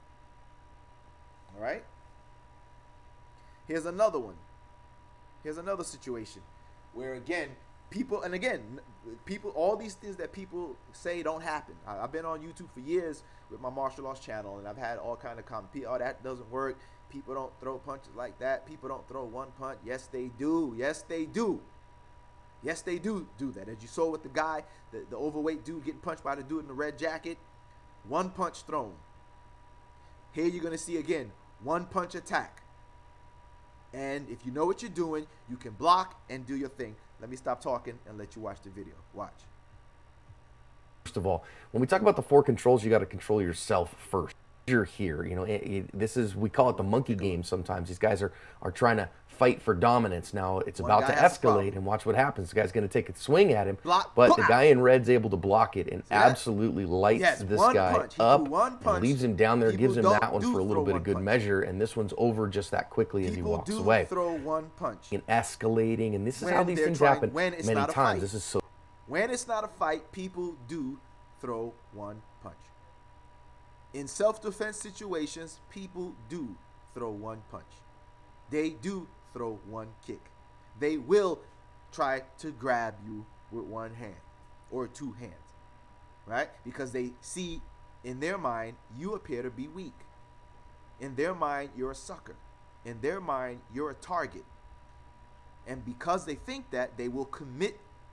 All right? Here's another one. Here's another situation where, again, people, all these things that people say don't happen. I've been on YouTube for years with my martial arts channel, and I've had all kind of comments. Oh, that doesn't work. People don't throw punches like that. People don't throw one punch. Yes, they do. Yes, they do. Yes, they do that. As you saw with the guy, the overweight dude getting punched by the dude in the red jacket, one punch thrown. Here you're going to see, again, one punch attack. And if you know what you're doing, you can block and do your thing. Let me stop talking and let you watch the video. Watch. First of all, when we talk about the 4 controls, you got to control yourself first. You're here, you know, this is, we call it the monkey game sometimes. These guys are trying to fight for dominance. Now it's about to escalate, and watch what happens. The guy's going to take a swing at him, but the guy in red's able to block it and absolutely lights this guy up and leaves him down there, gives him that one for a little bit of good measure, and this one's over just that quickly as he walks away. Throw one punch. And escalating, and this is how these things happen many times. This is so. When it's not a fight, people do throw one punch. In self-defense situations, people do throw one punch. They do throw one kick. They will try to grab you with one hand or 2 hands, right? Because they see in their mind you appear to be weak. In their mind, you're a sucker. In their mind, you're a target. And because they think that, they will commit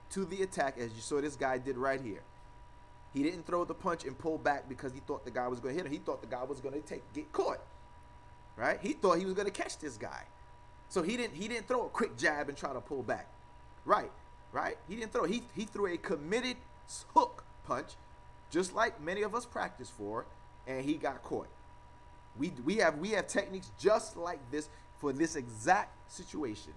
to the attack, as you saw this guy did right here. He didn't throw the punch and pull back because he thought the guy was going to hit him. He thought the guy was going to get caught, right? He thought he was going to catch this guy. So he didn't throw a quick jab and try to pull back. Right? He didn't throw. He threw a committed hook punch, just like many of us practice for, and he got caught. We have techniques just like this for this exact situation.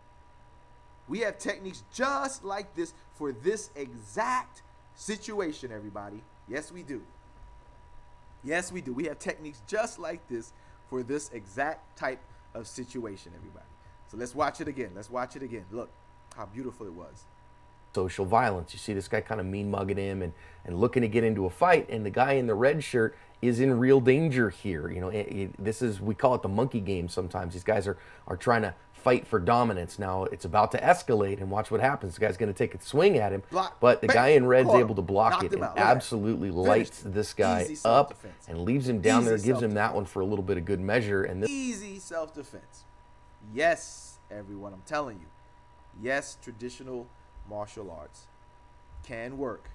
We have techniques just like this for this exact situation, everybody. Yes, we do. Yes, we do. We have techniques just like this for this exact type of situation, everybody. So let's watch it again. Let's watch it again. Look how beautiful it was. Social violence. You see this guy kind of mean mugging him and looking to get into a fight, and the guy in the red shirt is in real danger here. You know, this is, we call it the monkey game sometimes. These guys are trying to fight for dominance. Now it's about to escalate, and watch what happens. The guy's going to take a swing at him, but the guy in red's able to block it and absolutely lights this guy up and leaves him down there, gives him that one for a little bit of good measure. And easy self-defense. Yes, everyone, I'm telling you. Yes, traditional martial arts can work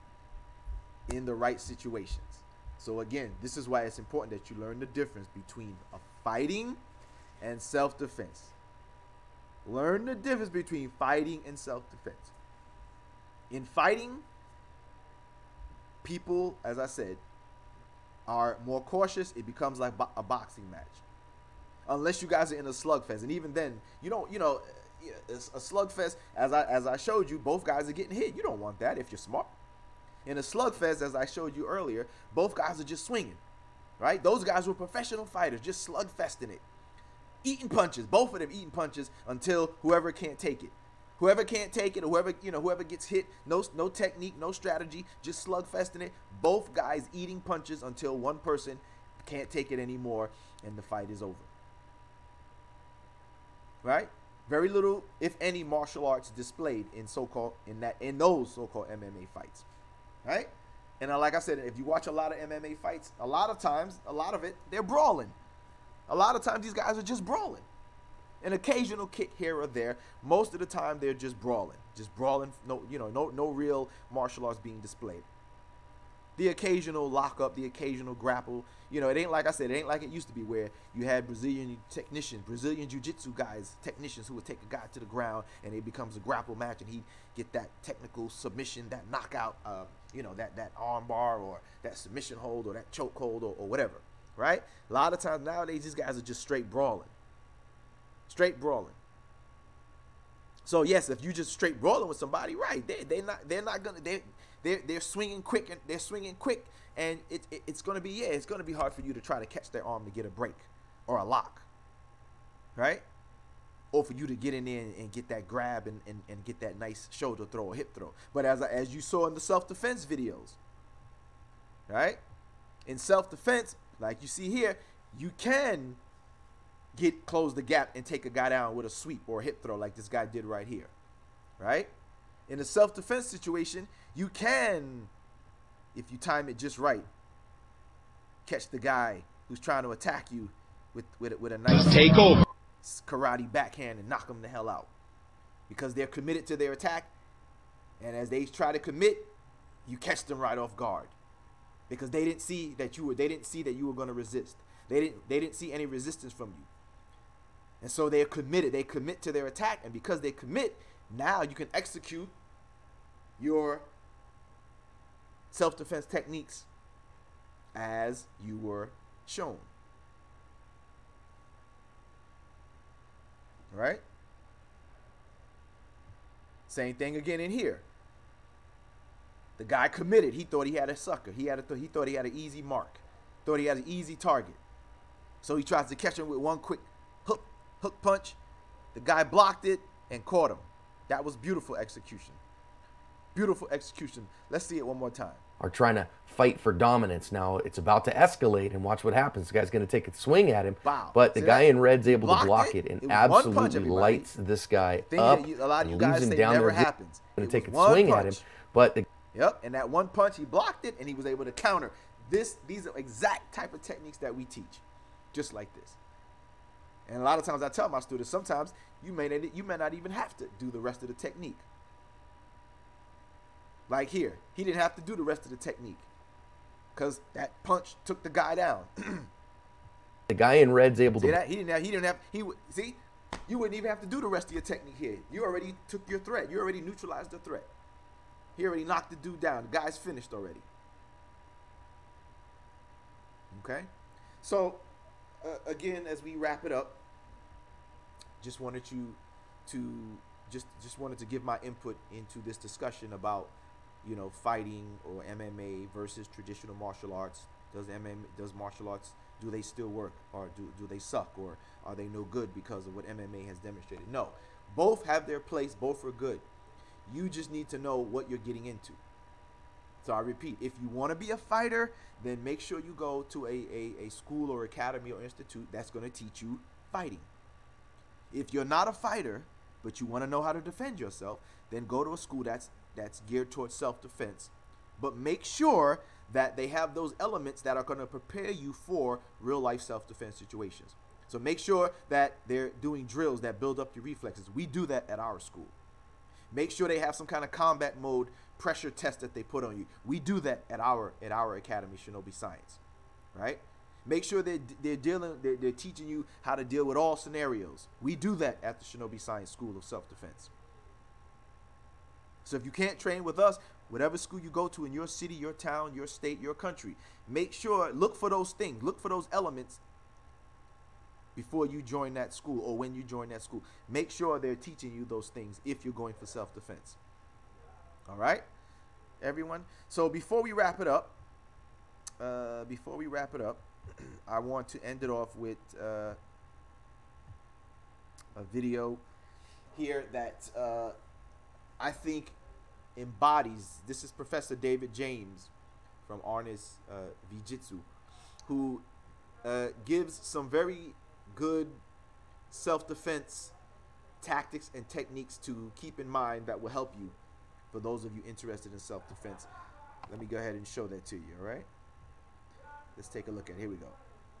in the right situations. So again, this is why it's important that you learn the difference between fighting and self-defense. Learn the difference between fighting and self-defense. In fighting, people, as I said, are more cautious. It becomes like a boxing match. Unless you guys are in a slugfest, and even then, you know, it's a slugfest, as I showed you, both guys are getting hit. You don't want that if you're smart. In a slugfest, as I showed you earlier, both guys are just swinging, right? Those guys were professional fighters, just slugfesting it, eating punches. Both of them eating punches until whoever can't take it. Whoever can't take it, or whoever gets hit, no technique, no strategy, just slugfesting it. Both guys eating punches until one person can't take it anymore and the fight is over. Right? Very little, if any, martial arts displayed in those so-called MMA fights. Right? And like I said, if you watch a lot of MMA fights, a lot of it, they're brawling. A lot of times these guys are just brawling. An occasional kick here or there. Most of the time they're just brawling. Just brawling. No real martial arts being displayed. The occasional lockup, the occasional grapple. You know, it ain't like I said, it ain't like it used to be where you had Brazilian technicians, Brazilian jiu-jitsu guys, technicians who would take a guy to the ground and it becomes a grapple match and he'd get that technical submission, that knockout, that arm bar or that submission hold or that choke hold or whatever, right? A lot of times nowadays these guys are just straight brawling. Straight brawling. So yes, if you just straight brawling with somebody, right? They're swinging quick and it's gonna be hard for you to try to catch their arm to get a break or a lock, right? Or for you to get in there and get that grab and get that nice shoulder throw or hip throw. But as you saw in the self-defense videos, right? In self-defense, like you see here, you can close the gap and take a guy down with a sweep or a hip throw like this guy did right here, right? In a self-defense situation, you can, if you time it just right, catch the guy who's trying to attack you with a nice takeover karate backhand and knock them the hell out, because they're committed to their attack, and as they try to commit, you catch them right off guard because they didn't see that you were going to resist. They didn't see any resistance from you. And so they're committed. They commit to their attack. And because they commit, now you can execute your self-defense techniques as you were shown. All right? Same thing again in here. The guy committed. He thought he had a sucker. He thought he had an easy mark. Thought he had an easy target. So he tries to catch him with one quick hook punch. The guy blocked it and caught him. That was beautiful execution. Beautiful execution. Let's see it one more time. Are trying to fight for dominance. Now it's about to escalate, and watch what happens. The guy's going to take a swing at him, but the guy in red's able to block it and absolutely lights this guy up. A lot of you guys say it never happens. Going to take a swing at him, but yep, and that one punch, he blocked it, and he was able to counter. These are exact type of techniques that we teach, just like this. And a lot of times I tell my students, sometimes you may not even have to do the rest of the technique. Like here, he didn't have to do the rest of the technique because that punch took the guy down. The guy in red's able See to. that? He see, you wouldn't even have to do the rest of your technique here. You already took your threat. You already neutralized the threat. He already knocked the dude down. The guy's finished already. Okay? So, again, as we wrap it up, just wanted you to just wanted to give my input into this discussion about, you know, fighting or MMA versus traditional martial arts. Does martial arts, do they still work, or do they suck, or are they no good because of what MMA has demonstrated? No, both have their place, both are good. You just need to know what you're getting into. So I repeat, if you want to be a fighter, then make sure you go to a school or academy or institute that's going to teach you fighting. If you're not a fighter, but you want to know how to defend yourself, then go to a school that's geared towards self-defense. But make sure that they have those elements that are going to prepare you for real-life self-defense situations. So make sure that they're doing drills that build up your reflexes. We do that at our school. Make sure they have some kind of combat mode pressure test that they put on you. We do that at our academy, Shinobi Science, right? Make sure they're teaching you how to deal with all scenarios. We do that at the Shinobi Science School of Self-Defense. So if you can't train with us, whatever school you go to in your city, your town, your state, your country, make sure, look for those things, look for those elements before you join that school or when you join that school. Make sure they're teaching you those things if you're going for self-defense. All right, everyone? So before we wrap it up, I want to end it off with a video here that I think embodies. This is Professor David James from Arnis Vijitsu, who gives some very good self-defense tactics and techniques to keep in mind that will help you for those of you interested in self-defense. Let me go ahead and show that to you, all right? Let's take a look at it. Here we go.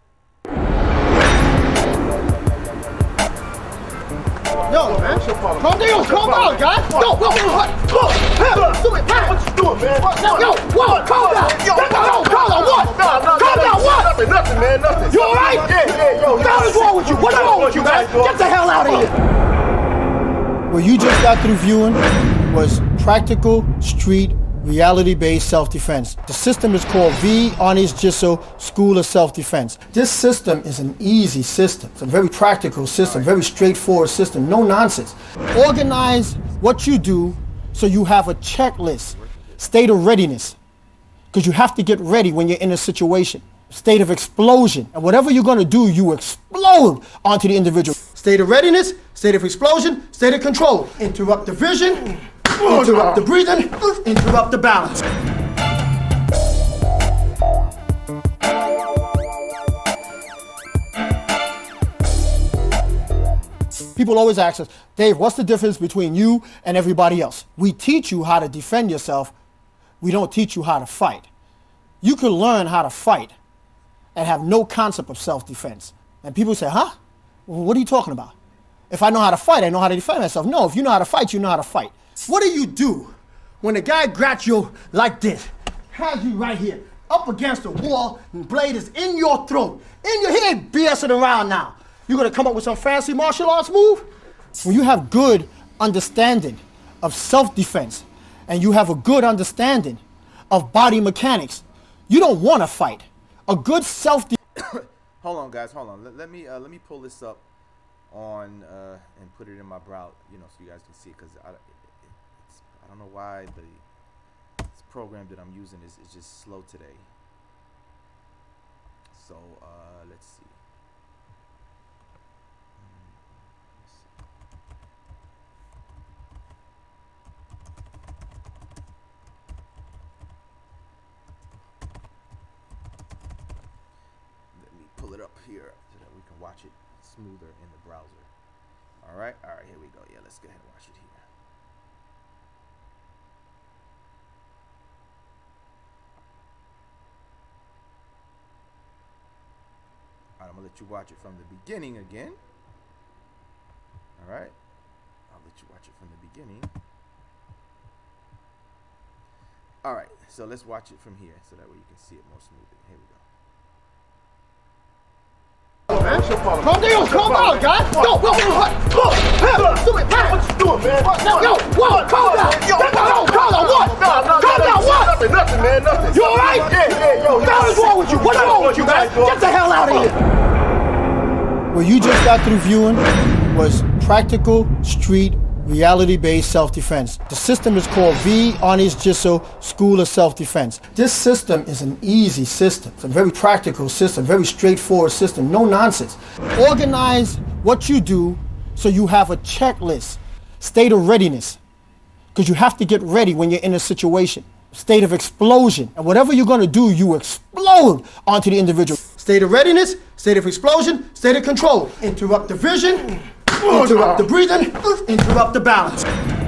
Yo, man. Calm down, guys. Yo, what you doing, man? Yo, whoa, calm down. Calm down, what? Calm down, what? Nothing, man, nothing. You all right? Yeah, yo. What is wrong with you? What's wrong with you, man? Get the hell out of here. What you just got through viewing was practical, street, reality-based self-defense. The system is called V Arnis Jitsu School of Self-Defense. This system is an easy system. It's a very practical system, very straightforward system, no nonsense. Organize what you do so you have a checklist, state of readiness, because you have to get ready when you're in a situation. State of explosion, and whatever you're going to do, you explode onto the individual. State of readiness, state of explosion, state of control. Interrupt the vision, interrupt the breathing, interrupt the balance. People always ask us, Dave, what's the difference between you and everybody else? We teach you how to defend yourself. We don't teach you how to fight. You can learn how to fight and have no concept of self-defense. And people say, huh? Well, what are you talking about? If I know how to fight, I know how to defend myself. No, if you know how to fight, you know how to fight. What do you do when a guy grabs you like this, has you right here, up against the wall, and blade is in your throat, in your head, BSing around now? You're gonna come up with some fancy martial arts move? When you have good understanding of self-defense, and you have a good understanding of body mechanics, you don't want to fight. A good self-defense. Hold on, guys. Hold on. Let me pull this up on and put it in my browser, you know, so you guys can see it, because I don't know why this program that I'm using is just slow today. So let's see. Pull it up here so that we can watch it smoother in the browser. All right, here we go. Yeah, let's go ahead and watch it here. All right, I'm gonna let you watch it from the beginning again. All right, I'll let you watch it from the beginning. All right, so let's watch it from here so that way you can see it more smoothly. Here we go. Calm down, calm down, guys. No, what? Do it, man. What you doing, man? Yo, whoa, calm down. Calm down, what? Calm down, what? Nothing, man, nothing. You all right? Yeah, yo. What the hell is wrong with you? What's wrong with you, man? Get the hell out of here. What you just got through viewing was practical street reality-based self-defense. The system is called V. Arnis Jisso School of Self-Defense. This system is an easy system. It's a very practical system, very straightforward system, no nonsense. Organize what you do so you have a checklist, state of readiness, because you have to get ready when you're in a situation. State of explosion. And whatever you're going to do, you explode onto the individual. State of readiness, state of explosion, state of control. Interrupt the vision, interrupt the breathing, interrupt the balance.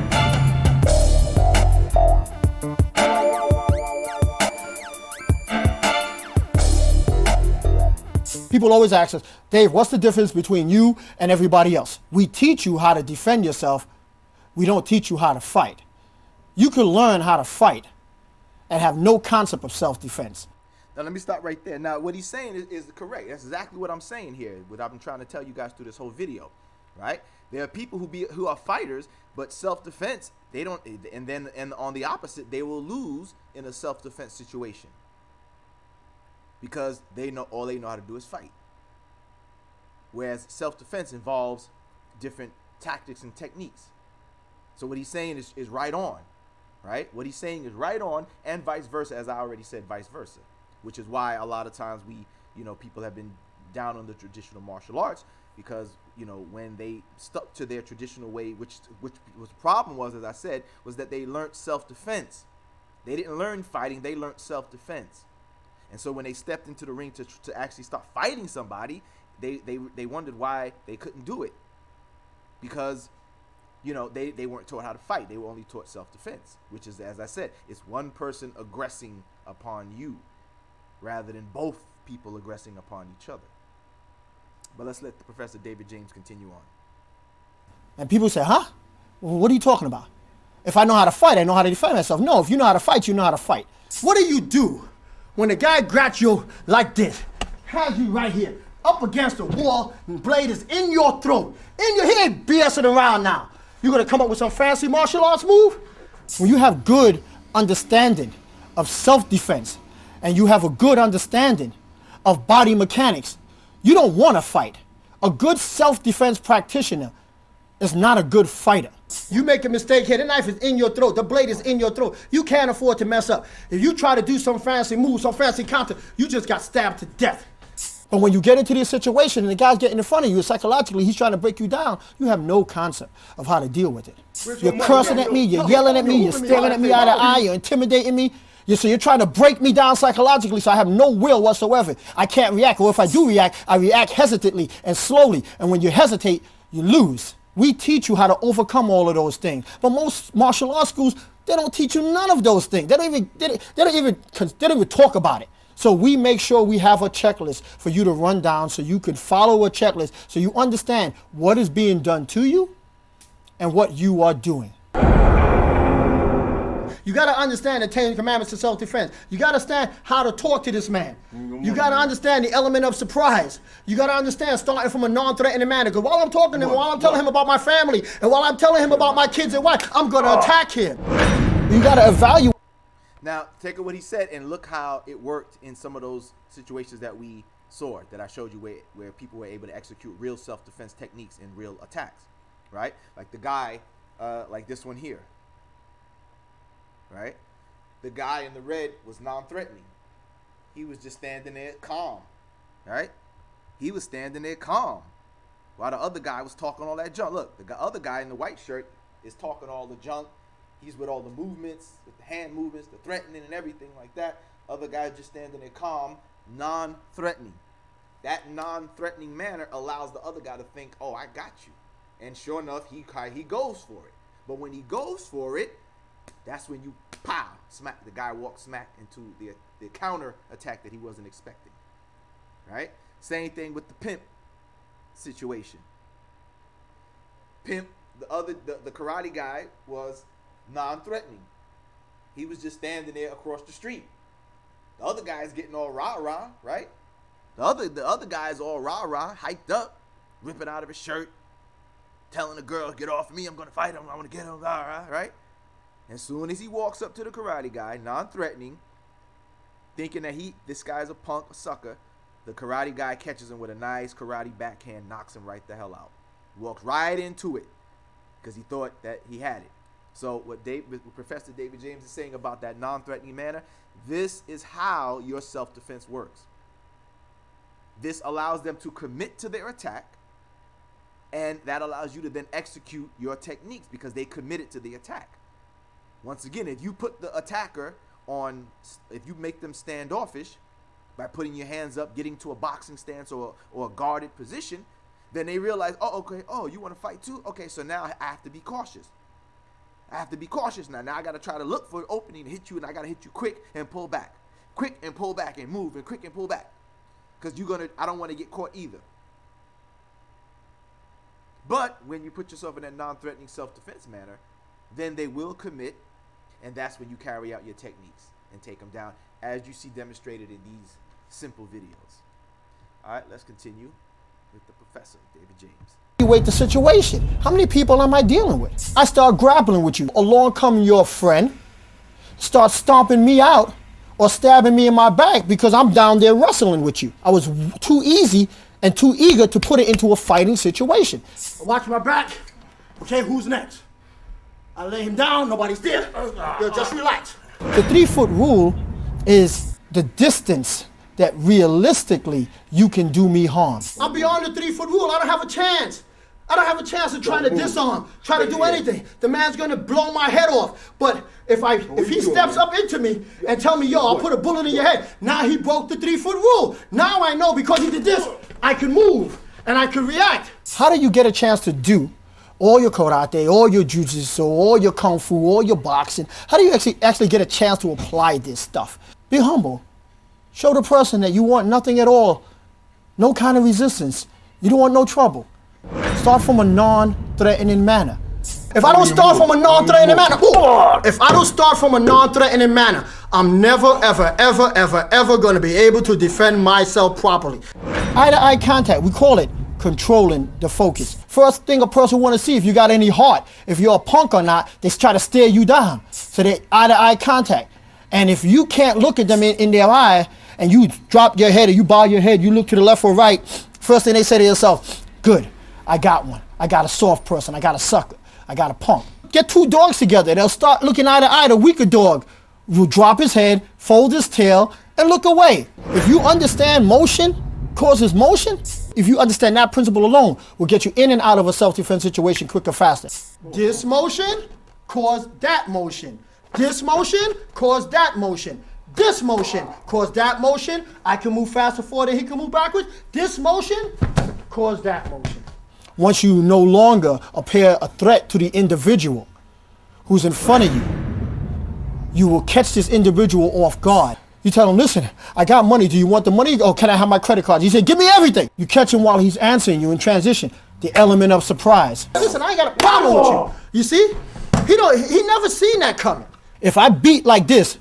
People always ask us, Dave, what's the difference between you and everybody else? We teach you how to defend yourself. We don't teach you how to fight. You can learn how to fight and have no concept of self-defense. Now, let me stop right there. Now, what he's saying is correct. That's exactly what I'm saying here, what I've been trying to tell you guys through this whole video, right? There are people who are fighters, but self-defense, they don't, and on the opposite, they will lose in a self-defense situation because all they know how to do is fight. Whereas self-defense involves different tactics and techniques. So what he's saying is right on, right? What he's saying is right on, and vice versa, as I already said, vice versa, which is why a lot of times people have been down on the traditional martial arts because, when they stuck to their traditional way, which was the problem was, as I said, was that they learned self-defense. They didn't learn fighting, they learned self-defense. And so when they stepped into the ring to actually start fighting somebody, they wondered why they couldn't do it. Because, they weren't taught how to fight. They were only taught self-defense, which is, as I said, it's one person aggressing upon you rather than both people aggressing upon each other. But let's let Professor David James continue on. And people say, huh? Well, what are you talking about? If I know how to fight, I know how to defend myself. No, if you know how to fight, you know how to fight. What do you do when a guy grabs you like this, has you right here, up against the wall, and blade is in your throat? He ain't BSing around now. You're going to come up with some fancy martial arts move? When you have good understanding of self-defense and you have a good understanding of body mechanics, you don't want to fight. A good self-defense practitioner is not a good fighter. You make a mistake here, the knife is in your throat, the blade is in your throat. You can't afford to mess up. If you try to do some fancy move, some fancy counter, you just got stabbed to death. But when you get into this situation and the guy's getting in front of you, psychologically, he's trying to break you down, you have no concept of how to deal with it. You're cursing at me, you're yelling at me, you're staring at me out of the eye, you're intimidating me. So you're trying to break me down psychologically, so I have no will whatsoever. I can't react, or if I do react, I react hesitantly and slowly. And when you hesitate, you lose. We teach you how to overcome all of those things. But most martial arts schools, they don't teach you none of those things. They don't even talk about it. So we make sure we have a checklist for you to run down so you can follow a checklist so you understand what is being done to you and what you are doing. You got to understand the 10 commandments of self-defense. You got to understand how to talk to this man. You got to understand the element of surprise. You got to understand starting from a non-threatening manner. Because while I'm talking to him, while I'm telling him about my family, and while I'm telling him about my kids and wife, I'm going to attack him. You got to evaluate. Now, take what he said and look how it worked in some of those situations that we saw, that I showed you where people were able to execute real self-defense techniques and real attacks, right? Like the guy, like this one here. Right? The guy in the red was non-threatening. He was just standing there calm. Right? He was standing there calm while the other guy was talking all that junk. Look, the other guy in the white shirt is talking all the junk. He's with all the movements, with the hand movements, the threatening and everything like that. Other guy just standing there calm, non-threatening. That non-threatening manner allows the other guy to think, oh, I got you. And sure enough, he goes for it. But when he goes for it, that's when you, pow, smack. The guy walks smack into the counter attack that he wasn't expecting, right? Same thing with the pimp situation. Pimp, the karate guy was non-threatening. He was just standing there across the street. The other guy's getting all rah-rah, right? The other guy's all rah-rah, hyped up, ripping out of his shirt, telling the girl, get off me, I'm going to fight him, I want to get him, rah-rah, right? As soon as he walks up to the karate guy, non-threatening, thinking that this guy's a punk, a sucker, the karate guy catches him with a nice karate backhand, knocks him right the hell out. Walks right into it because he thought that he had it. So what Professor David James is saying about that non-threatening manner, this is how your self-defense works. This allows them to commit to their attack, and that allows you to then execute your techniques because they committed to the attack. Once again, if you put the attacker on, if you make them standoffish by putting your hands up, getting to a boxing stance or a guarded position, then they realize, oh, okay, oh, you want to fight too? Okay, so now I have to be cautious. I have to be cautious now. Now I got to try to look for an opening to hit you, and I got to hit you quick and pull back. Quick and pull back and move, and quick and pull back. Because I don't want to get caught either. But when you put yourself in that non-threatening self-defense manner, then they will commit, and that's when you carry out your techniques and take them down, as you see demonstrated in these simple videos. All right, let's continue with the professor, David James. Evaluate the situation. How many people am I dealing with? I start grappling with you. Along comes your friend, start stomping me out or stabbing me in my back because I'm down there wrestling with you. I was too easy and too eager to put it into a fighting situation. Watch my back. Okay, who's next? I lay him down, nobody's there. Yo, just relax. The 3-foot rule is the distance that realistically you can do me harm. I'm beyond the 3-foot rule. I don't have a chance. I don't have a chance of trying to disarm, try to do anything. The man's gonna blow my head off. But if he steps up into me and tell me, yo, I'll put a bullet in your head, now he broke the 3-foot rule. Now I know because he did this, I can move and I can react. How do you get a chance to do all your karate, all your jujitsu, all your kung fu, all your boxing? How do you actually get a chance to apply this stuff? Be humble. Show the person that you want nothing at all, no kind of resistance. You don't want no trouble. Start from a non-threatening manner. If I don't start from a non-threatening manner, I'm never, ever, ever, ever, ever going to be able to defend myself properly. Eye-to-eye contact, we call it controlling the focus. First thing a person want to see if you got any heart, if you're a punk or not, they try to stare you down. So they eye-to-eye contact. And if you can't look at them in their eye and you drop your head or you bow your head, you look to the left or right, first thing they say to themselves, good, I got one. I got a soft person. I got a sucker. I got a punk. Get two dogs together. They'll start looking eye to eye. The weaker dog will drop his head, fold his tail, and look away. If you understand motion causes motion, if you understand that principle alone, will get you in and out of a self-defense situation quicker, faster. This motion caused that motion. This motion caused that motion. This motion caused that motion. I can move faster forward and he can move backwards. This motion caused that motion. Once you no longer appear a threat to the individual who's in front of you, you will catch this individual off guard. You tell him, listen, I got money. Do you want the money? Oh, can I have my credit card? He said, give me everything. You catch him while he's answering you in transition. The element of surprise. Listen, I ain't got a problem with you. You see? He never seen that coming. If I beat like this,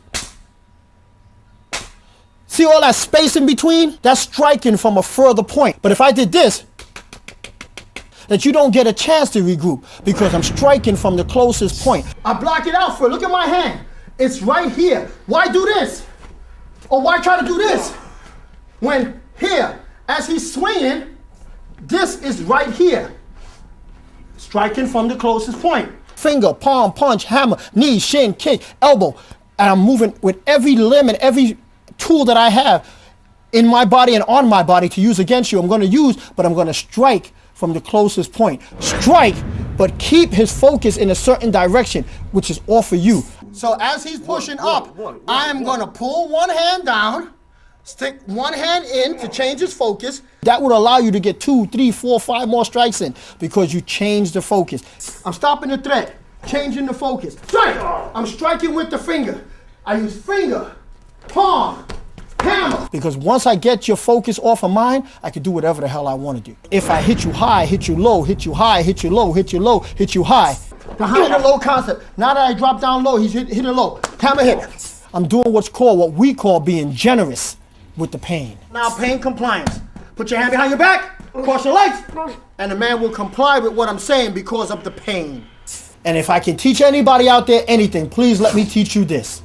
see all that space in between? That's striking from a further point. But if I did this, that you don't get a chance to regroup because I'm striking from the closest point. I block it out for, look at my hand. It's right here. Why do this? Or why try to do this? When here, as he's swinging, this is right here. Striking from the closest point. Finger, palm, punch, hammer, knee, shin, kick, elbow. And I'm moving with every limb and every tool that I have in my body and on my body to use against you. I'm going to use, but I'm going to strike from the closest point. Strike, but keep his focus in a certain direction, which is off of you. So as he's pushing up, I am going to pull one hand down, stick one hand in to change his focus. That would allow you to get 2, 3, 4, 5 more strikes in because you changed the focus. I'm stopping the threat, changing the focus. Strike! I'm striking with the finger. I use finger, palm, hammer. Because once I get your focus off of mine, I can do whatever the hell I want to do. If I hit you high, hit you low, hit you high, hit you low, hit you low, hit you high, Behind the low concept. Now that I drop down low, he's hitting low. Hammerhead. I'm doing what we call being generous with the pain. Now pain compliance. Put your hand behind your back, cross your legs, and the man will comply with what I'm saying because of the pain. And if I can teach anybody out there anything, please let me teach you this.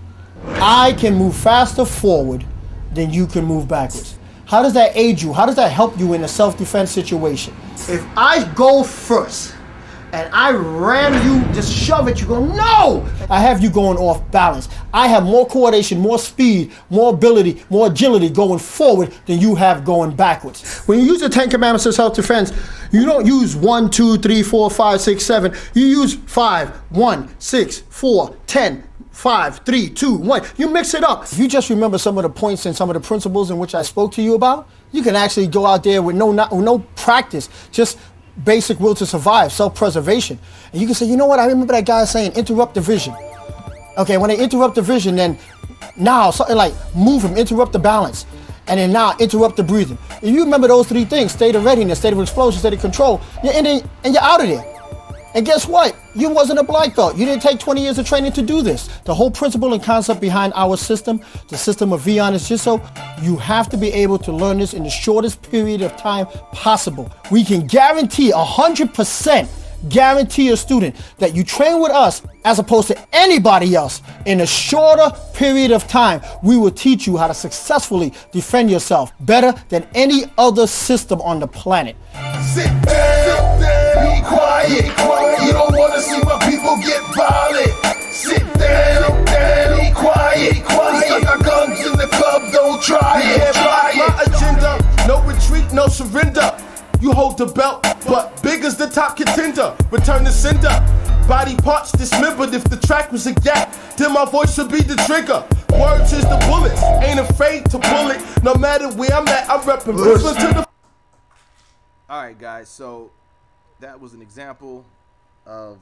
I can move faster forward than you can move backwards. How does that aid you? How does that help you in a self-defense situation? If I go first and I ram you, just shove it, you go, no! I have you going off balance. I have more coordination, more speed, more ability, more agility going forward than you have going backwards. When you use the 10 Commandments of self-defense, you don't use 1, 2, 3, 4, 5, 6, 7. You use 5, 1, 6, 4, 10, 5, 3, 2, 1. You mix it up. If you just remember some of the points and some of the principles in which I spoke to you about, you can actually go out there with no practice, just basic will to survive, self-preservation. And you can say, you know what, I remember that guy saying, interrupt the vision. Okay, when they interrupt the vision, then now something like move him, interrupt the balance. And then now interrupt the breathing. If you remember those 3 things, state of readiness, state of explosion, state of control, and you're out of there. And guess what? You wasn't a black belt. You didn't take 20 years of training to do this. The whole principle and concept behind our system, the system of Vion, is just so you have to be able to learn this in the shortest period of time possible. We can guarantee 100% guarantee a student that you train with us as opposed to anybody else in a shorter period of time. We will teach you how to successfully defend yourself better than any other system on the planet. Sit down, be quiet. You don't want to see my people get violent. Sit down, be quiet. We got guns in the club, don't try it. My agenda, no retreat, no surrender. You hold the belt, but big as the top contender. Return to sender. Body parts dismembered. If the track was a gap, then my voice would be the trigger. Words is the bullets. Ain't afraid to pull it. No matter where I'm at, I'm repping Brooklyn to the. Alright guys, so that was an example of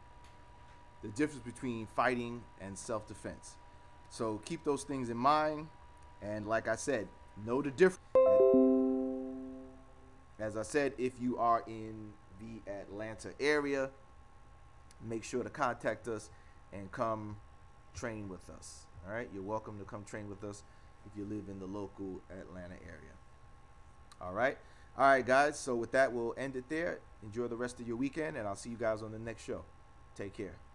the difference between fighting and self-defense. So keep those things in mind, and like I said, know the difference. As I said, if you are in the Atlanta area, make sure to contact us and come train with us. All right, you're welcome to come train with us if you live in the local Atlanta area. All right, guys, so with that, we'll end it there. Enjoy the rest of your weekend, and I'll see you guys on the next show. Take care.